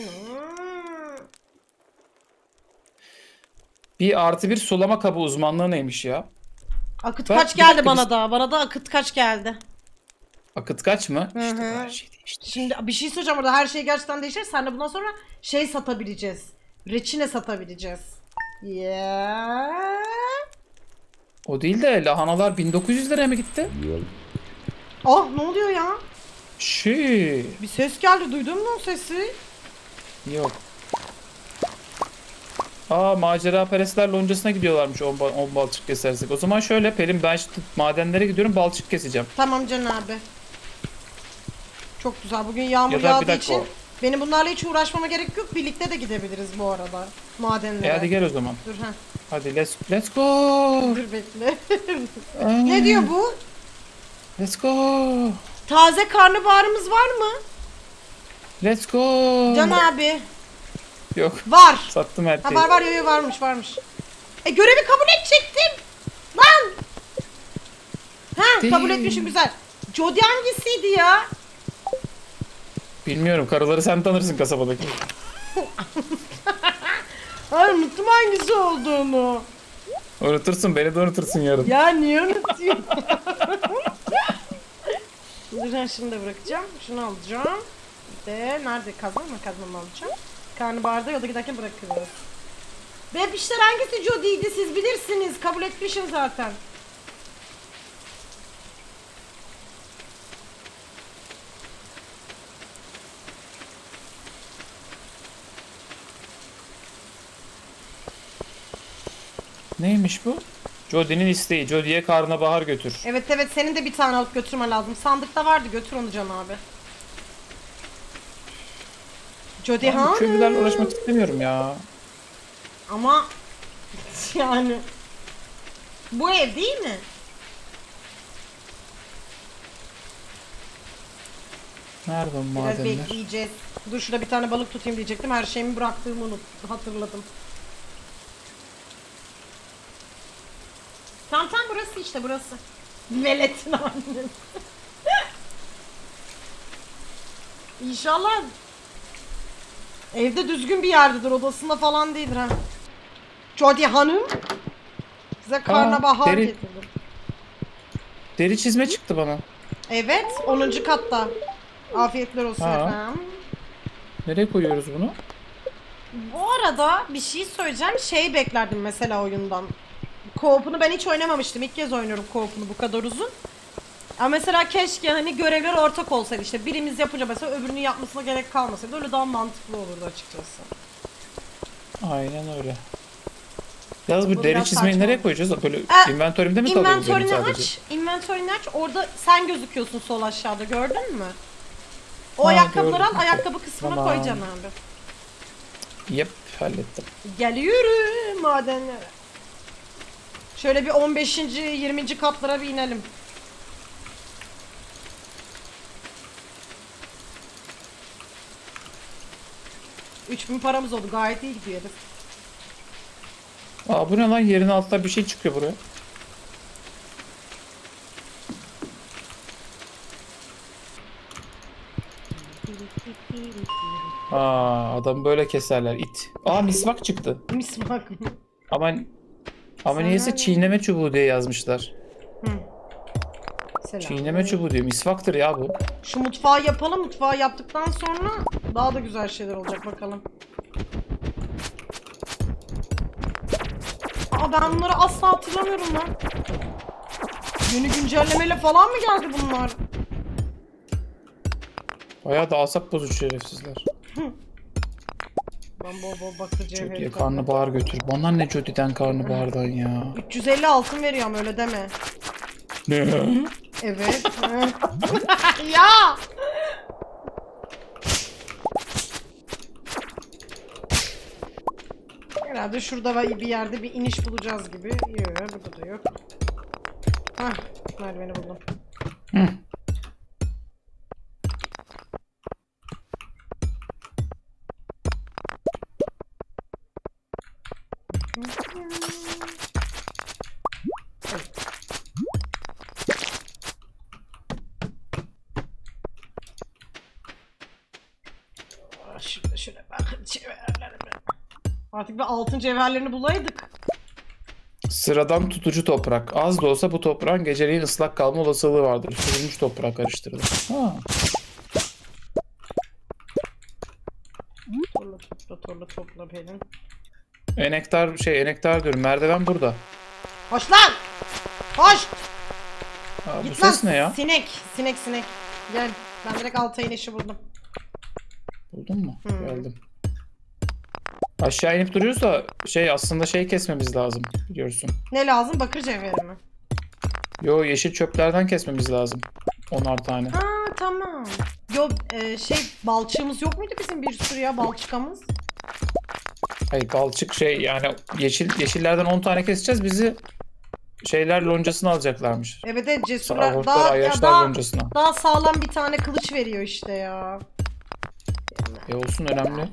Bir artı bir sulama kabı uzmanlığı neymiş ya? Akıt Bak, kaç bir geldi dakika, bana biz- da. Bana da akıt kaç geldi. Akıt kaç mı? Hı İşte hı. bu her şey değişti. Şimdi bir şey söyleyeceğim, orada her şey gerçekten değişir. Sen de bundan sonra şey satabileceğiz. Reçine satabileceğiz. Yeah. O değil de lahanalar bin dokuz yüz liraya mı gitti? Ah, ne oluyor ya? Şii. Bir ses geldi, duydun mu o sesi? Yok. Aa, macera perestler loncasına gidiyorlarmış on, ba- on balçık kesersek. O zaman şöyle Pelin, ben işte madenlere gidiyorum, balçık keseceğim. Tamam Can abi. Çok güzel. Bugün yağmur Ya da bir yağdığı dakika için o. benim bunlarla hiç uğraşmama gerek yok. Birlikte de gidebiliriz bu arada. Madenlere. E hadi gel o zaman. Dur ha. Hadi let's let's go. Dur bekle. Aa, Ne diyor bu? Let's go. Taze karnabaharımız var mı? Let's go. Can abi. Yok. Var. Sattım her Ha şeyi. var var, yo, yo, varmış varmış. E görevi kabul edecektim. Lan. Ha Değil. kabul etmişim, güzel. Jody hangisiydi ya? Bilmiyorum, karıları sen tanırsın kasabadaki. Ay, unuttum hangisi olduğunu. Unutursun, beni de unutursun yarın. Ya niye unutuyorsun? Dur ben şunu da bırakacağım. Şunu alacağım. Bir de nerede kazma mı? Kazmamı alacağım. Karnabaharda yolda giderken bırakırız. Beb işler hangisi Jody'ydi siz bilirsiniz. Kabul etmişim zaten. Neymiş bu? Jody'nin isteği. Jody'ye karnabahar götür. Evet evet, senin de bir tane alıp götürmen lazım. Sandıkta vardı, götür onu Can abi. Jody Ben bu Hanım. köylülerle uğraşmak istemiyorum ya. Ama yani bu ev değil mi? Nerede o Biraz madenler? bekleyeceğiz. Dur şurada bir tane balık tutayım diyecektim. Her şeyimi bıraktığımı unut hatırladım. Tam tam burası işte, burası. Velet'in annesi. İnşallah evde düzgün bir yerdedir, odasında falan değildir ha. Jody Hanım, size karnabahar deri- getirdim. Deri çizme çıktı bana. Evet, onuncu katta. Afiyetler olsun Ha. efendim. Nereye koyuyoruz bunu? Bu arada bir şey söyleyeceğim. Şey beklerdim mesela oyundan. Co-op'unu ben hiç oynamamıştım. İlk kez oynuyorum co-op'unu bu kadar uzun. Ama mesela keşke hani görevler ortak olsaydı, işte birimiz yapınca mesela öbürünün yapmasına gerek kalmasaydı, öyle daha mantıklı olurdu açıkçası. Aynen öyle. Yalnız bu Bu deri biraz çizmeyi saçma nereye oldu. koyacağız? Böyle Ee, inventörümde mi kalıyor bu benim İnventory'ni sadece? aç. İnventory'ni aç. Orada sen gözüküyorsun sol aşağıda, gördün mü? O Ha, ayakkabıları al, gördüm. ayakkabı kısmına Tamam. koyacaksın abi. Yep, hallettim. Gel yürü madenlere. Şöyle bir on beşinci yirminci katlara bir inelim. üç bin paramız oldu, gayet iyi gidiyor herif. Aa, bu ne lan? Yerin altında bir şey çıkıyor buraya. Aa, adam böyle keserler, it. Aa, misvak çıktı. Misvak mı? Ama ama Sen niyeyse nerede? çiğneme çubuğu diye yazmışlar. Hı. Selam. Çiğneme çubuğu diyor. Misvaktır ya bu. Şu mutfağı yapalım. Mutfağı yaptıktan sonra daha da güzel şeyler olacak, bakalım. Aa, ben bunları asla hatırlamıyorum lan. Yeni güncellemeyle falan mı geldi bunlar? Bayağı da asap bozucu şerefsizler. Ben bol bol bakıcı Çok iyi, herif. karnabahar götür. Bana ne Jody'den karnabahardan ya. üç yüz elli altın veriyorum, öyle deme. Ne? Evet. Ya! Herhalde şurada var bir yerde bir iniş bulacağız gibi. Yok, burada da yok. Hah, merdiveni buldum. Hı. Şurada şöyle bakın cevherlerime. Artık bir altın cevherlerini bulaydık. Sıradan tutucu toprak. Az da olsa bu toprağın geceleyin ıslak kalma olasılığı vardır. Sürülmüş toprak karıştırılır. Ha. Torla topla torla topla Pelin. Enektar şey enektar diyorum. Merdiven burada. Hoş lan! Hoş! Aa, bu Git ses lan, ne ya? Sinek, sinek, sinek. Gel. Ben direkt alta inişi buldum. Buldun mu? Hmm. Geldim. Aşağı inip duruyoruz da şey aslında şey kesmemiz lazım biliyorsun. Ne lazım? Bakır cevheri mi? Yo yeşil çöplerden kesmemiz lazım. Onar tane. Ha tamam. Yo e, şey balçığımız yok muydu bizim bir sürü ya balçıkamız? Hayır balçık şey yani yeşil yeşillerden on tane keseceğiz bizi şeyler loncasına alacaklarmış. Evet evet cesurlar Sarhoşlar daha, ya ayyaşlar daha, loncasına. daha sağlam bir tane kılıç veriyor işte ya. E olsun önemli.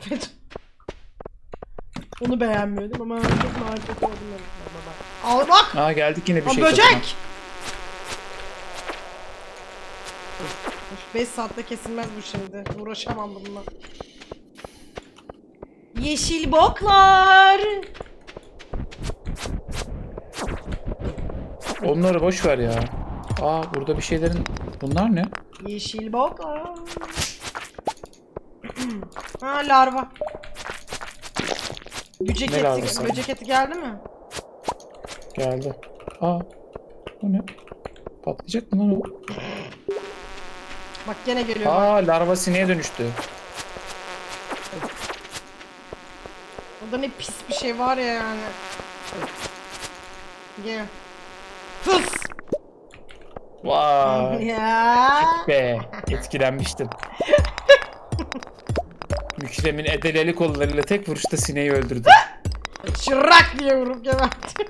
Onu beğenmiyordum ama çok marifet oldum. Al bak! Aa geldik yine bir Aa, şey böcek! satına. beş saatte kesilmez bu şimdi. Uğraşamam bununla. Yeşil boklar! Onları boş ver ya. Aa burada bir şeylerin bunlar ne? Yeşil boklar. Ha larva. Böcek Ne eti, larvası? böcek eti geldi mi? Geldi. Aa bu ne? Patlayacak mı lan o? Bak gene geliyor. Bak. Aa larva sineğe dönüştü. Orada ne pis bir şey var ya yani. Gel. Fıs! Vay. Ya. Be etkilenmiştim. Mükremin edeleli kollarıyla tek vuruşta sineği öldürdü. Çırak diye vurup gebertti.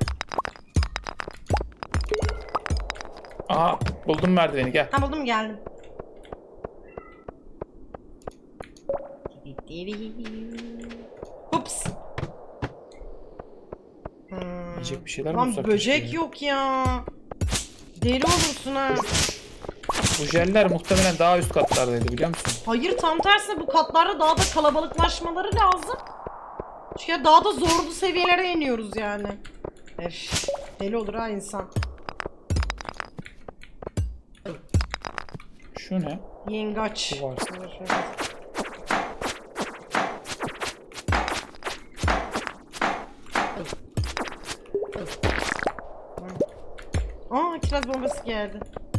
Aa buldum merdiveni gel. Ha buldum geldim. Ups. Hmm. Yiyecek bir şeyler mi Lan bulsak böcek keşke ya? yok ya. Deli olursun ha. Bu jeller muhtemelen daha üst katlardaydı biliyor musun? Hayır tam tersine bu katlarda daha da kalabalıklaşmaları lazım. Çünkü daha da zorlu seviyelere iniyoruz yani. Ef, deli olur ha insan. Şu ne? Yengaç. Bu var. Aa kiraz bombası geldi.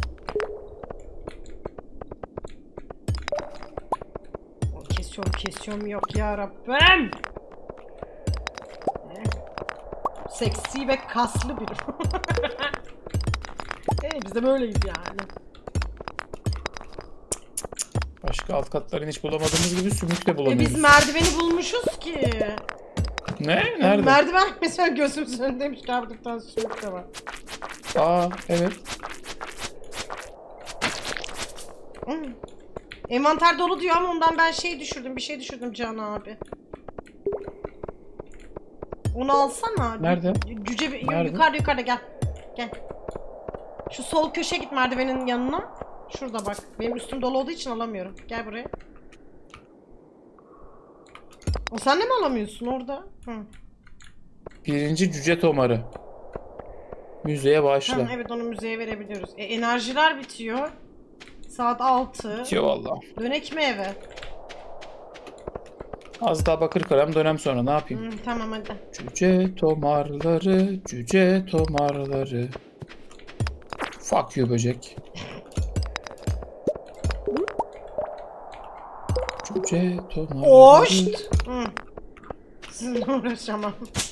Kesiyorum kesiyorum yok ya Rabbim. Seksi ve kaslı biri. Hey, biz de böyleyiz yani. Başka alt katların hiç bulamadığımız gibi sümük de E bulamıyoruz. biz merdiveni bulmuşuz ki. Ne? Nerede? Merdiven mesela gözümüzün önündeymiş ki bir tane sümük de var. Aa evet. Hmm. Envanter dolu diyor ama ondan ben şey düşürdüm, bir şey düşürdüm Can abi. Onu alsana. Nerede? Cüce bir... Nerede? Yukarıda yukarıda gel. Gel. Şu sol köşeye git merdivenin yanına. Şurada bak. Benim üstüm dolu olduğu için alamıyorum. Gel buraya. O sen de mi alamıyorsun orada? Hı. Birinci cüce tomarı. Müzeye başla. Ha, evet onu müzeye verebiliyoruz. E, enerjiler bitiyor. Saat altı. Bitiyor valla. Dönek mi eve? Az daha bakır kıram dönem sonra ne yapayım? Hı, tamam hadi. Cüce tomarları, cüce tomarları. Fuck you böcek. Cüce tomarları. Oşt! Hı. Sizinle uğraşamam.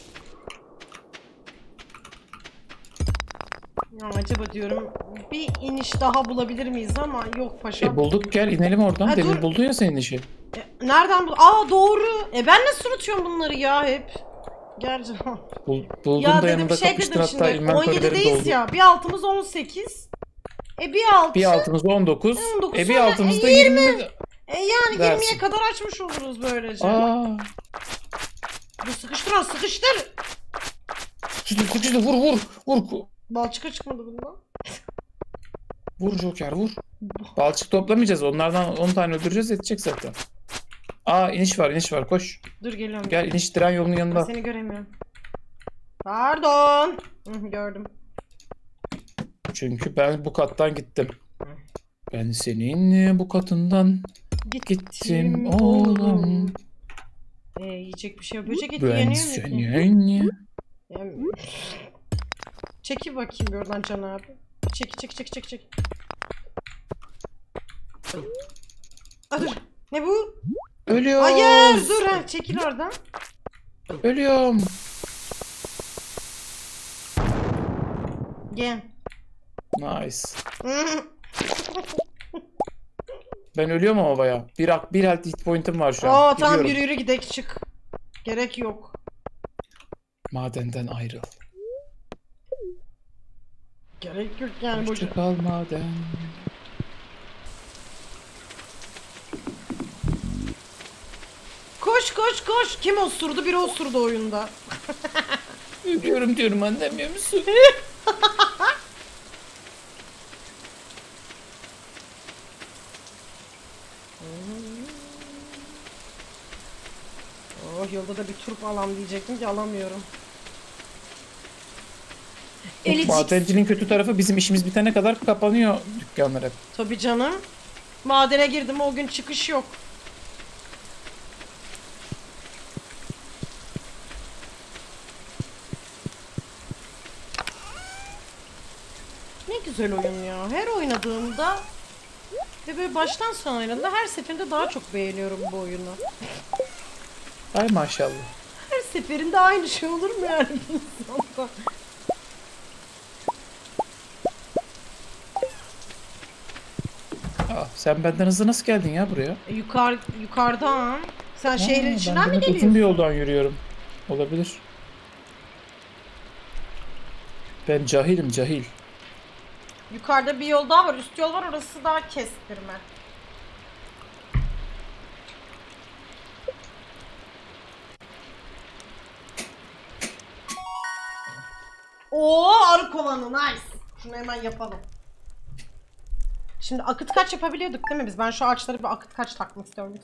Ya acaba diyorum bir iniş daha bulabilir miyiz ama yok paşam. E bulduk gel inelim oradan. Ha, Demin dur. buldun ya senin işi. E, nereden bul? Aa doğru. E ben nasıl unutuyorum bunları ya hep? Gel canım. Bul, buldun Ya da dedim yanında şey kapıştın, dedim hatta şimdi inventory'lerin on yedideyiz doldu. ya. Bir altımız on sekiz. E bir altı. Bir altımız on dokuz. on dokuz E bir sonra altımız da e, yirmi. E yani dersin. yirmiye kadar açmış oluruz böylece. Aa. Dur sıkıştır lan sıkıştır. Sıkıştı sıkıştı, vur vur. Vur. Balçıka çıkmadı bundan. Vur Joker vur. Balçık toplamayacağız. Onlardan on tane öldüreceğiz, yetecek zaten. Aa, iniş var iniş var, koş. Dur geliyorum. Gel, iniş tren yolunun Ben yanında. seni göremiyorum. Pardon. Hı, gördüm. Çünkü ben bu kattan gittim. Ben senin bu katından gittim oğlum. Ee, yiyecek bir şey yok. Böcek eti Ben yeniyor mu ki? senin. Yem- Çeki bakayım bir oradan Can abi. Çeki çeki çeki çeki çeki. Aa, dur. Ne bu? Ölüyorum. Hayır dur ha çekil oradan. Ölüyorum. Gel. Nice. Ben ölüyorum ama baya. Bir, ak- bir health hit point'im var şu an. Aa tamam Gidiyorum. yürü yürü gidek çık. Gerek yok. Madenden ayrıl. Gerek yok yani boca. Hoşça kal maden. Koş koş koş. Kim osurdu? Biri osurdu oyunda. Ölüyorum diyorum, anlamıyor musun? Oh yolda da bir turp alam diyecektim ki alamıyorum. Yok, Elicik. madencinin kötü tarafı, bizim işimiz bitene kadar kapanıyor dükkanlar hep. Tabii canım. Madene girdim o gün çıkış yok. Ne güzel oyun ya. Her oynadığımda ve böyle baştan sona oynadığımda her seferinde daha çok beğeniyorum bu oyunu. Ay maşallah. Her seferinde aynı şey olur mu yani bir insanda? Aa, sen benden hızlı nasıl geldin ya buraya? E, Yukarı, yukarıdan. Sen şehrin Aa, içinden ben mi demek uzun geliyorsun? bir yoldan yürüyorum. Olabilir. Ben cahilim, cahil. Yukarıda bir yol daha var. Üst yol var. Orası daha kestirme. Oo arı kovanı nice. Şunu hemen yapalım. Şimdi akıt kaç yapabiliyorduk değil mi biz? Ben şu ağaçlara bir akıt kaç takmak istiyorum.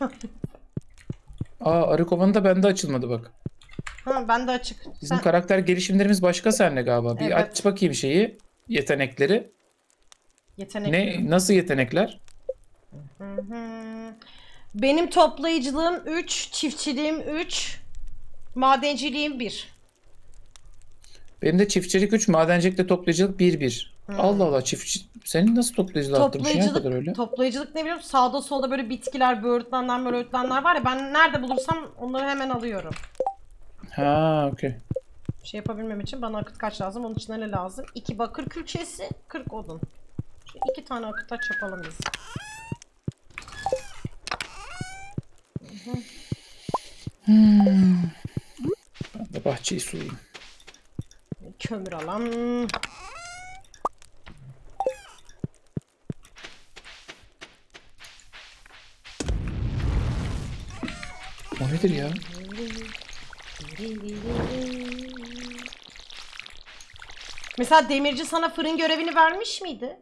Aa, arı kovanı da bende açılmadı bak. Ha ben de açık. Bizim Sen... karakter gelişimlerimiz başka seninle galiba. Bir Evet. aç bakayım şeyi. Yetenekleri. Yetenek. Ne, nasıl yetenekler? Hı hı. Benim toplayıcılığım üç, çiftçiliğim üç, madenciliğim bir. Benim de çiftçilik üç, madencilikle toplayıcılık bir bir. Hmm. Allah Allah, çiftçi... Senin nasıl toplayıcılığı arttırmış ya kadar öyle? Toplayıcılık, toplayıcılık ne biliyor musun? Sağda solda böyle bitkiler, böğürtlenler, böğürtlenler var ya ben nerede bulursam onları hemen alıyorum. Ha, okey. Şey yapabilmem için bana akıt kaç lazım? Onun için ne lazım? iki bakır külçesi, kırk odun. Şimdi iki tane akıt kaç yapalım biz. Hmm. Ben de bahçeyi sulayayım. Kömür alan. O nedir ya? Mesela demirci sana fırın görevini vermiş miydi?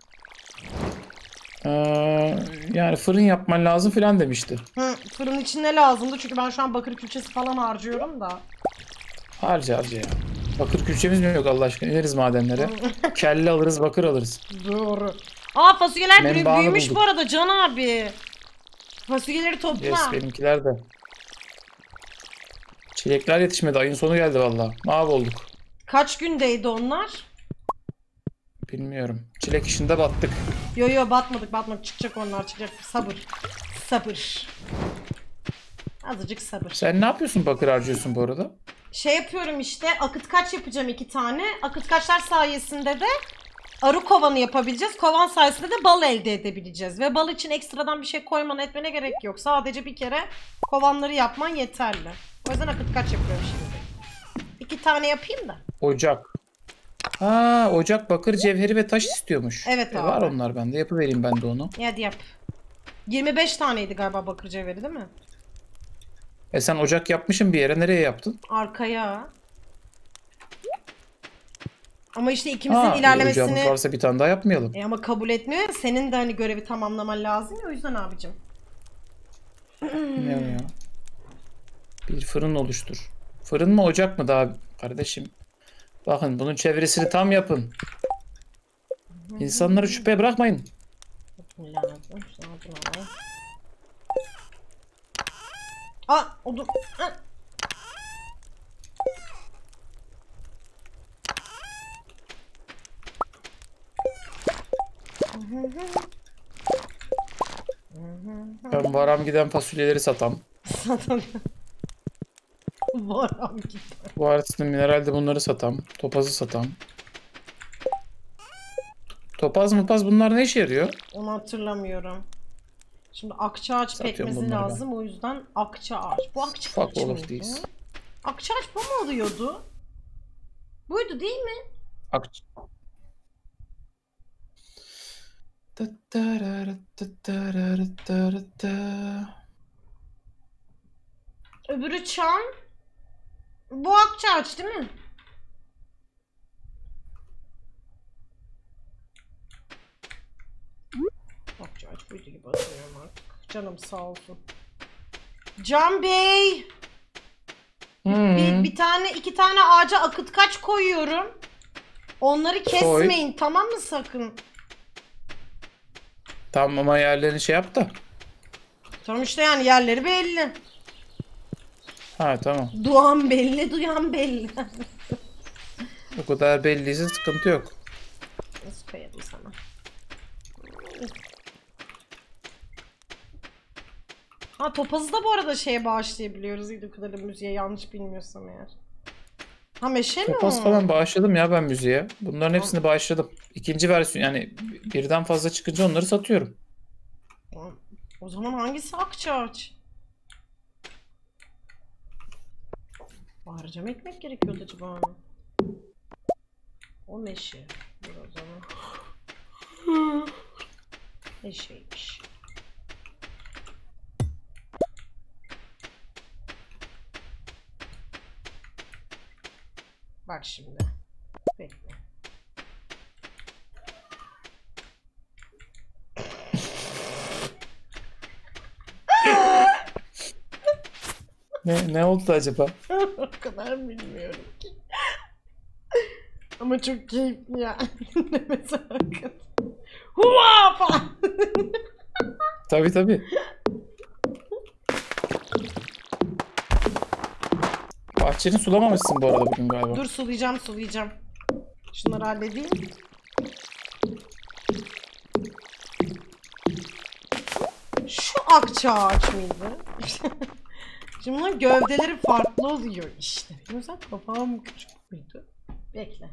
Ee, yani fırın yapman lazım filan demişti. Hı, fırın için ne lazımdı? Çünkü ben şu an bakır külçesi falan harcıyorum da. Harca harca ya. Bakır külçemiz mi yok Allah aşkına? İneriz madenlere. Kelle alırız, bakır alırız. Doğru. Aa fasulyeler büyü- Menbaını büyümüş bulduk. bu arada Can abi. Fasulyeleri topla. Yes, benimkiler de. Çilekler yetişmedi. Ayın sonu geldi vallahi. Mahvolduk. Kaç gündeydi onlar? Bilmiyorum. Çilek işinde battık. Yo yo batmadık batmadık çıkacak onlar çıkacak. Sabır. Sabır. Azıcık sabır. Sen ne yapıyorsun, bakır harcıyorsun bu arada? Şey yapıyorum işte akıt kaç yapacağım iki tane. Akıt kaçlar sayesinde de arı kovanı yapabileceğiz. Kovan sayesinde de bal elde edebileceğiz. Ve bal için ekstradan bir şey koymana etmene gerek yok. Sadece bir kere kovanları yapman yeterli. O yüzden akıt kaç yapıyorum şimdi. İki tane yapayım da. Ocak. Ha, ocak, bakır, cevheri ve taş istiyormuş. Evet E, abi. var onlar bende. Yapıvereyim ben de onu. Hadi yap. yirmi beş taneydi galiba bakır cevheri değil mi? E sen ocak yapmışsın bir yere. Nereye yaptın? Arkaya. Ama işte ikimizin Ha, ilerlemesini... ocağımız varsa bir tane daha yapmayalım. E ama kabul etmiyor ya. Senin de hani görevi tamamlaman lazım ya. O yüzden abicim. Ne ya? Bir fırın oluştur. Fırın mı ocak mı daha kardeşim? Bakın bunun çevresini tam yapın. İnsanları şüphe bırakmayın. Lazım. Şunu alayım. Aa, odun. Aa. Ben varam giden fasulyeleri satam. Varam gider. Bu arasında mineralde bunları satam. Topazı satam. Topaz mopaz bunlar ne işe yarıyor? Onu hatırlamıyorum. Şimdi akçaağaç Satıyorum pekmezi bunları ben. lazım. O yüzden akçaağaç. Bu akçaağaç Fuck all of mıydı? these. Akçaağaç bu mu oluyordu? Buydu değil mi? Ak Öbürü çam. Bu akçaağaç değil mi? Akçaağaç buydu gibi hatırlıyorum artık. Canım sağ olsun. Can Bey. Hmm. Bir, bir tane iki tane ağaca akıtkaç koyuyorum. Onları kesmeyin Koy. tamam mı sakın? Tamam ama yerlerini şey yap da. Tamam işte yani yerleri belli. Ha tamam. Duyan belli, duyan belli. O kadar belliyse sıkıntı yok. Nasıl koyalım sana? Ha topazı da bu arada şeye bağışlayabiliyoruz. İyi kadarıyla müziğe yanlış bilmiyorsam eğer. Ha meşe mi Topaz o? falan bağışladım ya ben müziğe. Bunların hepsini bağışladım. İkinci versiyon yani birden fazla çıkınca onları satıyorum. O zaman hangisi akçaağaç? Harcam ekmek gerekiyordu acaba. O meşe. Dur o zaman. Meşeymiş. Bak şimdi. Bekle. Ne, ne oldu acaba? O kadar bilmiyorum ki. Ama çok keyifli ya. Dinlemesi hakikaten. Hua falan. Tabii tabii. Bahçeni sulamamışsın bu arada bugün galiba. Dur sulayacağım sulayacağım. Şunları halledeyim. Şu akçaağaç mıydı? Şimdi bunun gövdeleri farklı oluyor işte. O yüzden kafam küçük müydü? Bekle.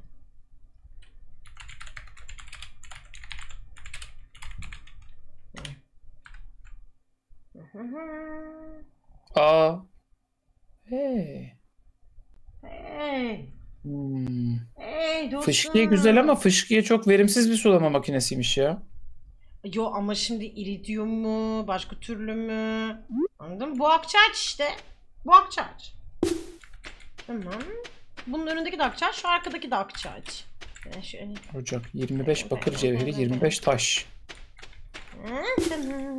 Aa. Hey. Hey. Hmm. Hey dostum. Fışkiye güzel ama fışkiye çok verimsiz bir sulama makinesiymiş ya. Yo ama şimdi iridium mu? Başka türlü mü? Anladın mı? Bu akçaağaç işte. Bu akçaağaç. Tamam. Bunun önündeki de akçaağaç, şu arkadaki de akçaağaç. Yani şöyle. Ocak yirmi beş bakır cevheri yirmi beş taş. Ha, tamam.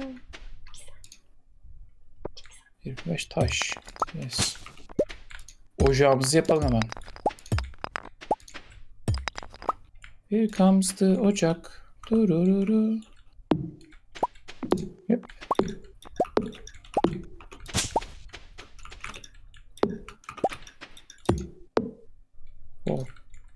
yirmi beş taş. Yes. Ocağımızı yapalım hemen. Here comes the ocak. Durururu. Yep. Oh.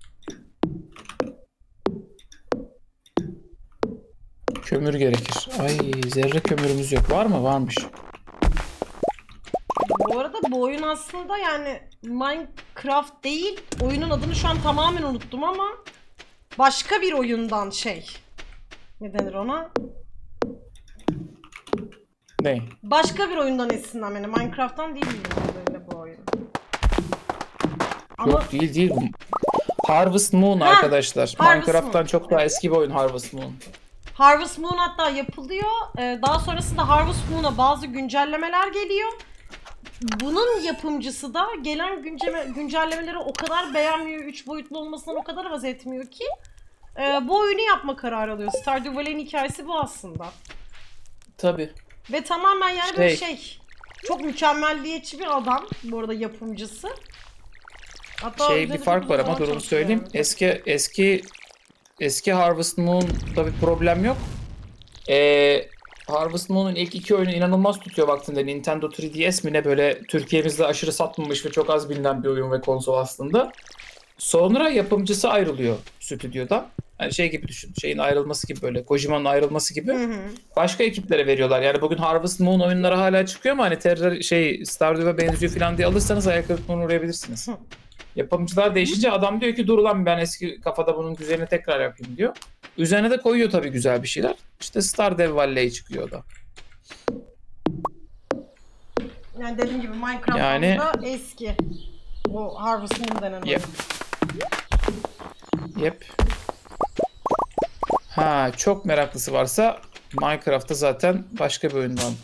Kömür gerekir. Ay zerre kömürümüz yok. Var mı? Varmış. Bu arada bu oyun aslında yani Minecraft değil. Oyunun adını şu an tamamen unuttum ama başka bir oyundan şey. Ne denir ona? Ne? Başka bir oyundan esinlenmeli. Minecraft'tan değil bildiğim kadarıyla bu oyun. Ama Yok değil değil. Bu Harvest Moon Ha, arkadaşlar. Harvest Minecraft'tan Moon. çok daha eski bir oyun Harvest Moon. Harvest Moon hatta yapılıyor. Ee, daha sonrasında Harvest Moon'a bazı güncellemeler geliyor. Bunun yapımcısı da gelen günceme, güncellemeleri o kadar beğenmiyor, üç boyutlu olmasından o kadar haz etmiyor ki e, bu oyunu yapma kararı alıyor. Stardew Valley'in hikayesi bu aslında. Tabii. Ve tamamen yani Şey- böyle şey, çok mükemmelliyetçi bir adam bu arada yapımcısı. Hatta Şey bir üzerinde fark çok var uzun ama zaman dur onu çalışıyor söyleyeyim. yani. Eski eski eski Harvest Moon'da bir problem yok. Ee, Harvest Moon'un ilk iki oyunu inanılmaz tutuyor vaktinde. Nintendo üç D S mi ne, böyle Türkiye'mizde aşırı satmamış ve çok az bilinen bir oyun ve konsol aslında. Sonra yapımcısı ayrılıyor stüdyodan. Yani şey gibi düşün. Şeyin ayrılması gibi, böyle Kojima'nın ayrılması gibi. Hı hı. Başka ekiplere veriyorlar. Yani bugün Harvest Moon oyunları hala çıkıyor ama hani Terra şey Stardew'e benziyor falan diye alırsanız ayak kırıklığına uğrayabilirsiniz. Hı. Yapımcılar değişince adam diyor ki dur lan ben eski kafada bunun güzelini tekrar yapayım diyor. Üzerine de koyuyor tabii güzel bir şeyler. İşte Stardew Valley çıkıyor o da. Yani dediğim gibi Minecraft'ta Yani- eski. Bu Harvest Moon denen oyun. Yep. Yep. Ha, çok meraklısı varsa Minecraft'ta zaten başka bir oyun var.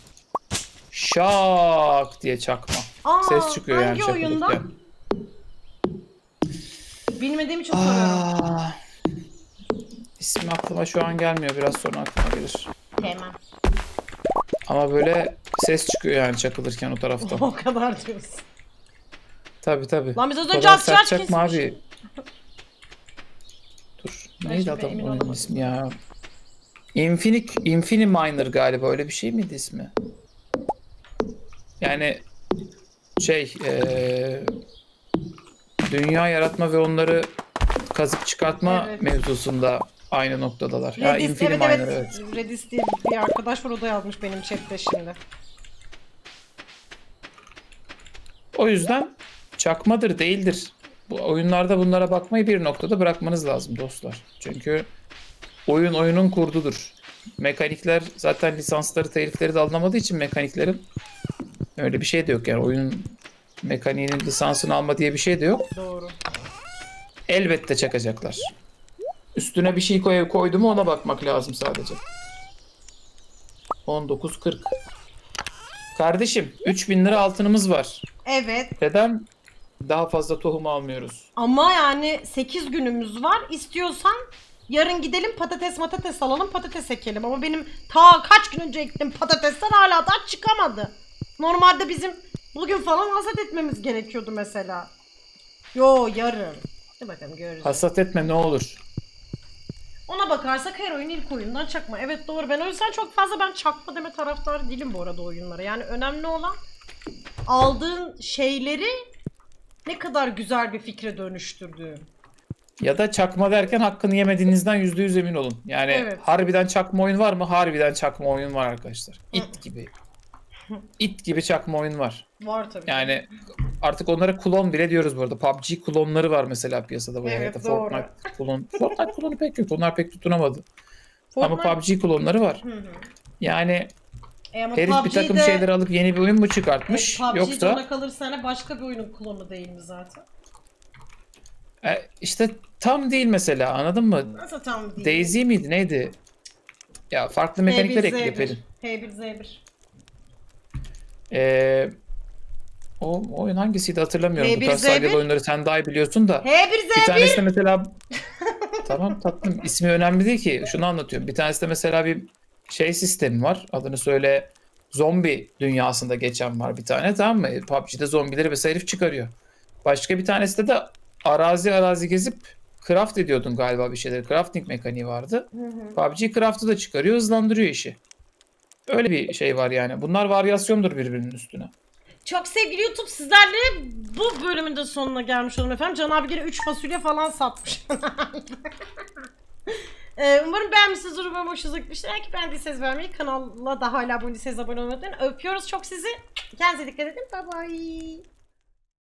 Şak diye çakma. Aa, Ses çıkıyor yani hangi oyunda? çakılırken. Bilmediğim için soruyorum. Aa, ismi aklıma şu an gelmiyor. Biraz sonra aklıma gelir. Hemen. Ama böyle ses çıkıyor yani çakılırken o taraftan. O kadar diyorsun. Tabii tabii. Lan biz az O önce kadar Asyaç sert çakma kesmiştik. abi. Dur. Ben Neydi şimdi adam emin oyunun olamadım. ismi ya? Infinite, Infini Miner galiba, öyle bir şey miydi ismi? Yani şey eee, dünya yaratma ve onları kazıp çıkartma Evet. mevzusunda aynı noktadalar. Ya Redis, Infini evet Miner, evet. evet. Redis diye bir arkadaş var, o da yazmış benim chatte şimdi. O yüzden çakmadır değildir. Bu oyunlarda bunlara bakmayı bir noktada bırakmanız lazım dostlar. Çünkü oyun oyunun kurdudur. Mekanikler zaten lisansları, telifleri de alınamadığı için mekaniklerin öyle bir şey de yok. Yani oyunun mekaniğinin lisansını alma diye bir şey de yok. Doğru. Elbette çakacaklar. Üstüne bir şey koy, koydu mu ona bakmak lazım sadece. on dokuz kırk. Kardeşim üç bin lira altınımız var. Evet Neden daha fazla tohum almıyoruz? ama yani sekiz günümüz var. İstiyorsan yarın gidelim patates matates alalım, patates ekelim. Ama benim ta kaç gün önce ektiğim patatesler hala daha çıkamadı. Normalde bizim bugün falan hasat etmemiz gerekiyordu mesela. Yo, yarın. Hadi bakalım, göreceğiz. Hasat etme ne olur. Ona bakarsak her oyun ilk oyundan çakma. Evet doğru. Ben o yüzden çok fazla ben çakma deme taraftarı değilim bu arada oyunlara. Yani önemli olan aldığın şeyleri ne kadar güzel bir fikre dönüştürdüğün. Ya da çakma derken hakkını yemediğinizden yüzde yüz emin olun. Yani Evet. harbiden çakma oyun var mı? Harbiden çakma oyun var arkadaşlar. İt gibi. İt gibi çakma oyun var. Var tabii. Yani artık onlara klon bile diyoruz bu arada. P U B G klonları var mesela piyasada. Bu Evet, ya da doğru. Fortnite klon. Fortnite klonu pek yok. Onlar pek tutunamadı. Ama Fortnite- P U B G klonları var. Hı hı. Yani E ama herif bir takım P U B G'de şeyleri alıp yeni bir oyun mu çıkartmış? E, P U B G'de Yoksa ona kalırsa hani başka bir oyunun klonu değil mi zaten? e, işte tam değil mesela, anladın mı? Nasıl tam değil? Daisy miydi neydi? Ya farklı mekanikler H bir Z ekliyor bir. Pelin. H bir Z bir. Ee, o o oyun hangisiydi hatırlamıyorum. H Bu bir tarz Z bir. salyalı oyunları sen daha iyi biliyorsun da. H bir Z Bir bir. tanesi de mesela tamam tatlım, ismi önemli değil ki. Şunu anlatıyorum. Bir tanesi de mesela bir şey sistemi var. Adını söyle. Zombi dünyasında geçen var bir tane, tamam mı? P U B G'de zombileri mesela herif çıkarıyor. Başka bir tanesi de, de arazi arazi gezip craft ediyordun galiba bir şeyleri. Crafting mekaniği vardı. Hı hı. P U B G craft'ı da çıkarıyor, hızlandırıyor işi. Öyle bir şey var yani. Bunlar varyasyondur birbirinin üstüne. Çok sevgili YouTube, sizlerle bu bölümün de sonuna gelmiş olalım efendim. Can abi gene üç fasulye falan satmış. Ee, umarım beğenmişsinizdir, umarım hoşunuza gitmiştir. Eğer ki beğendiyseniz beğenmeyi, kanala da hala abone değilseniz abone olmayı unutmayın. Öpüyoruz çok sizi. Kendinize dikkat edin. Bye bye.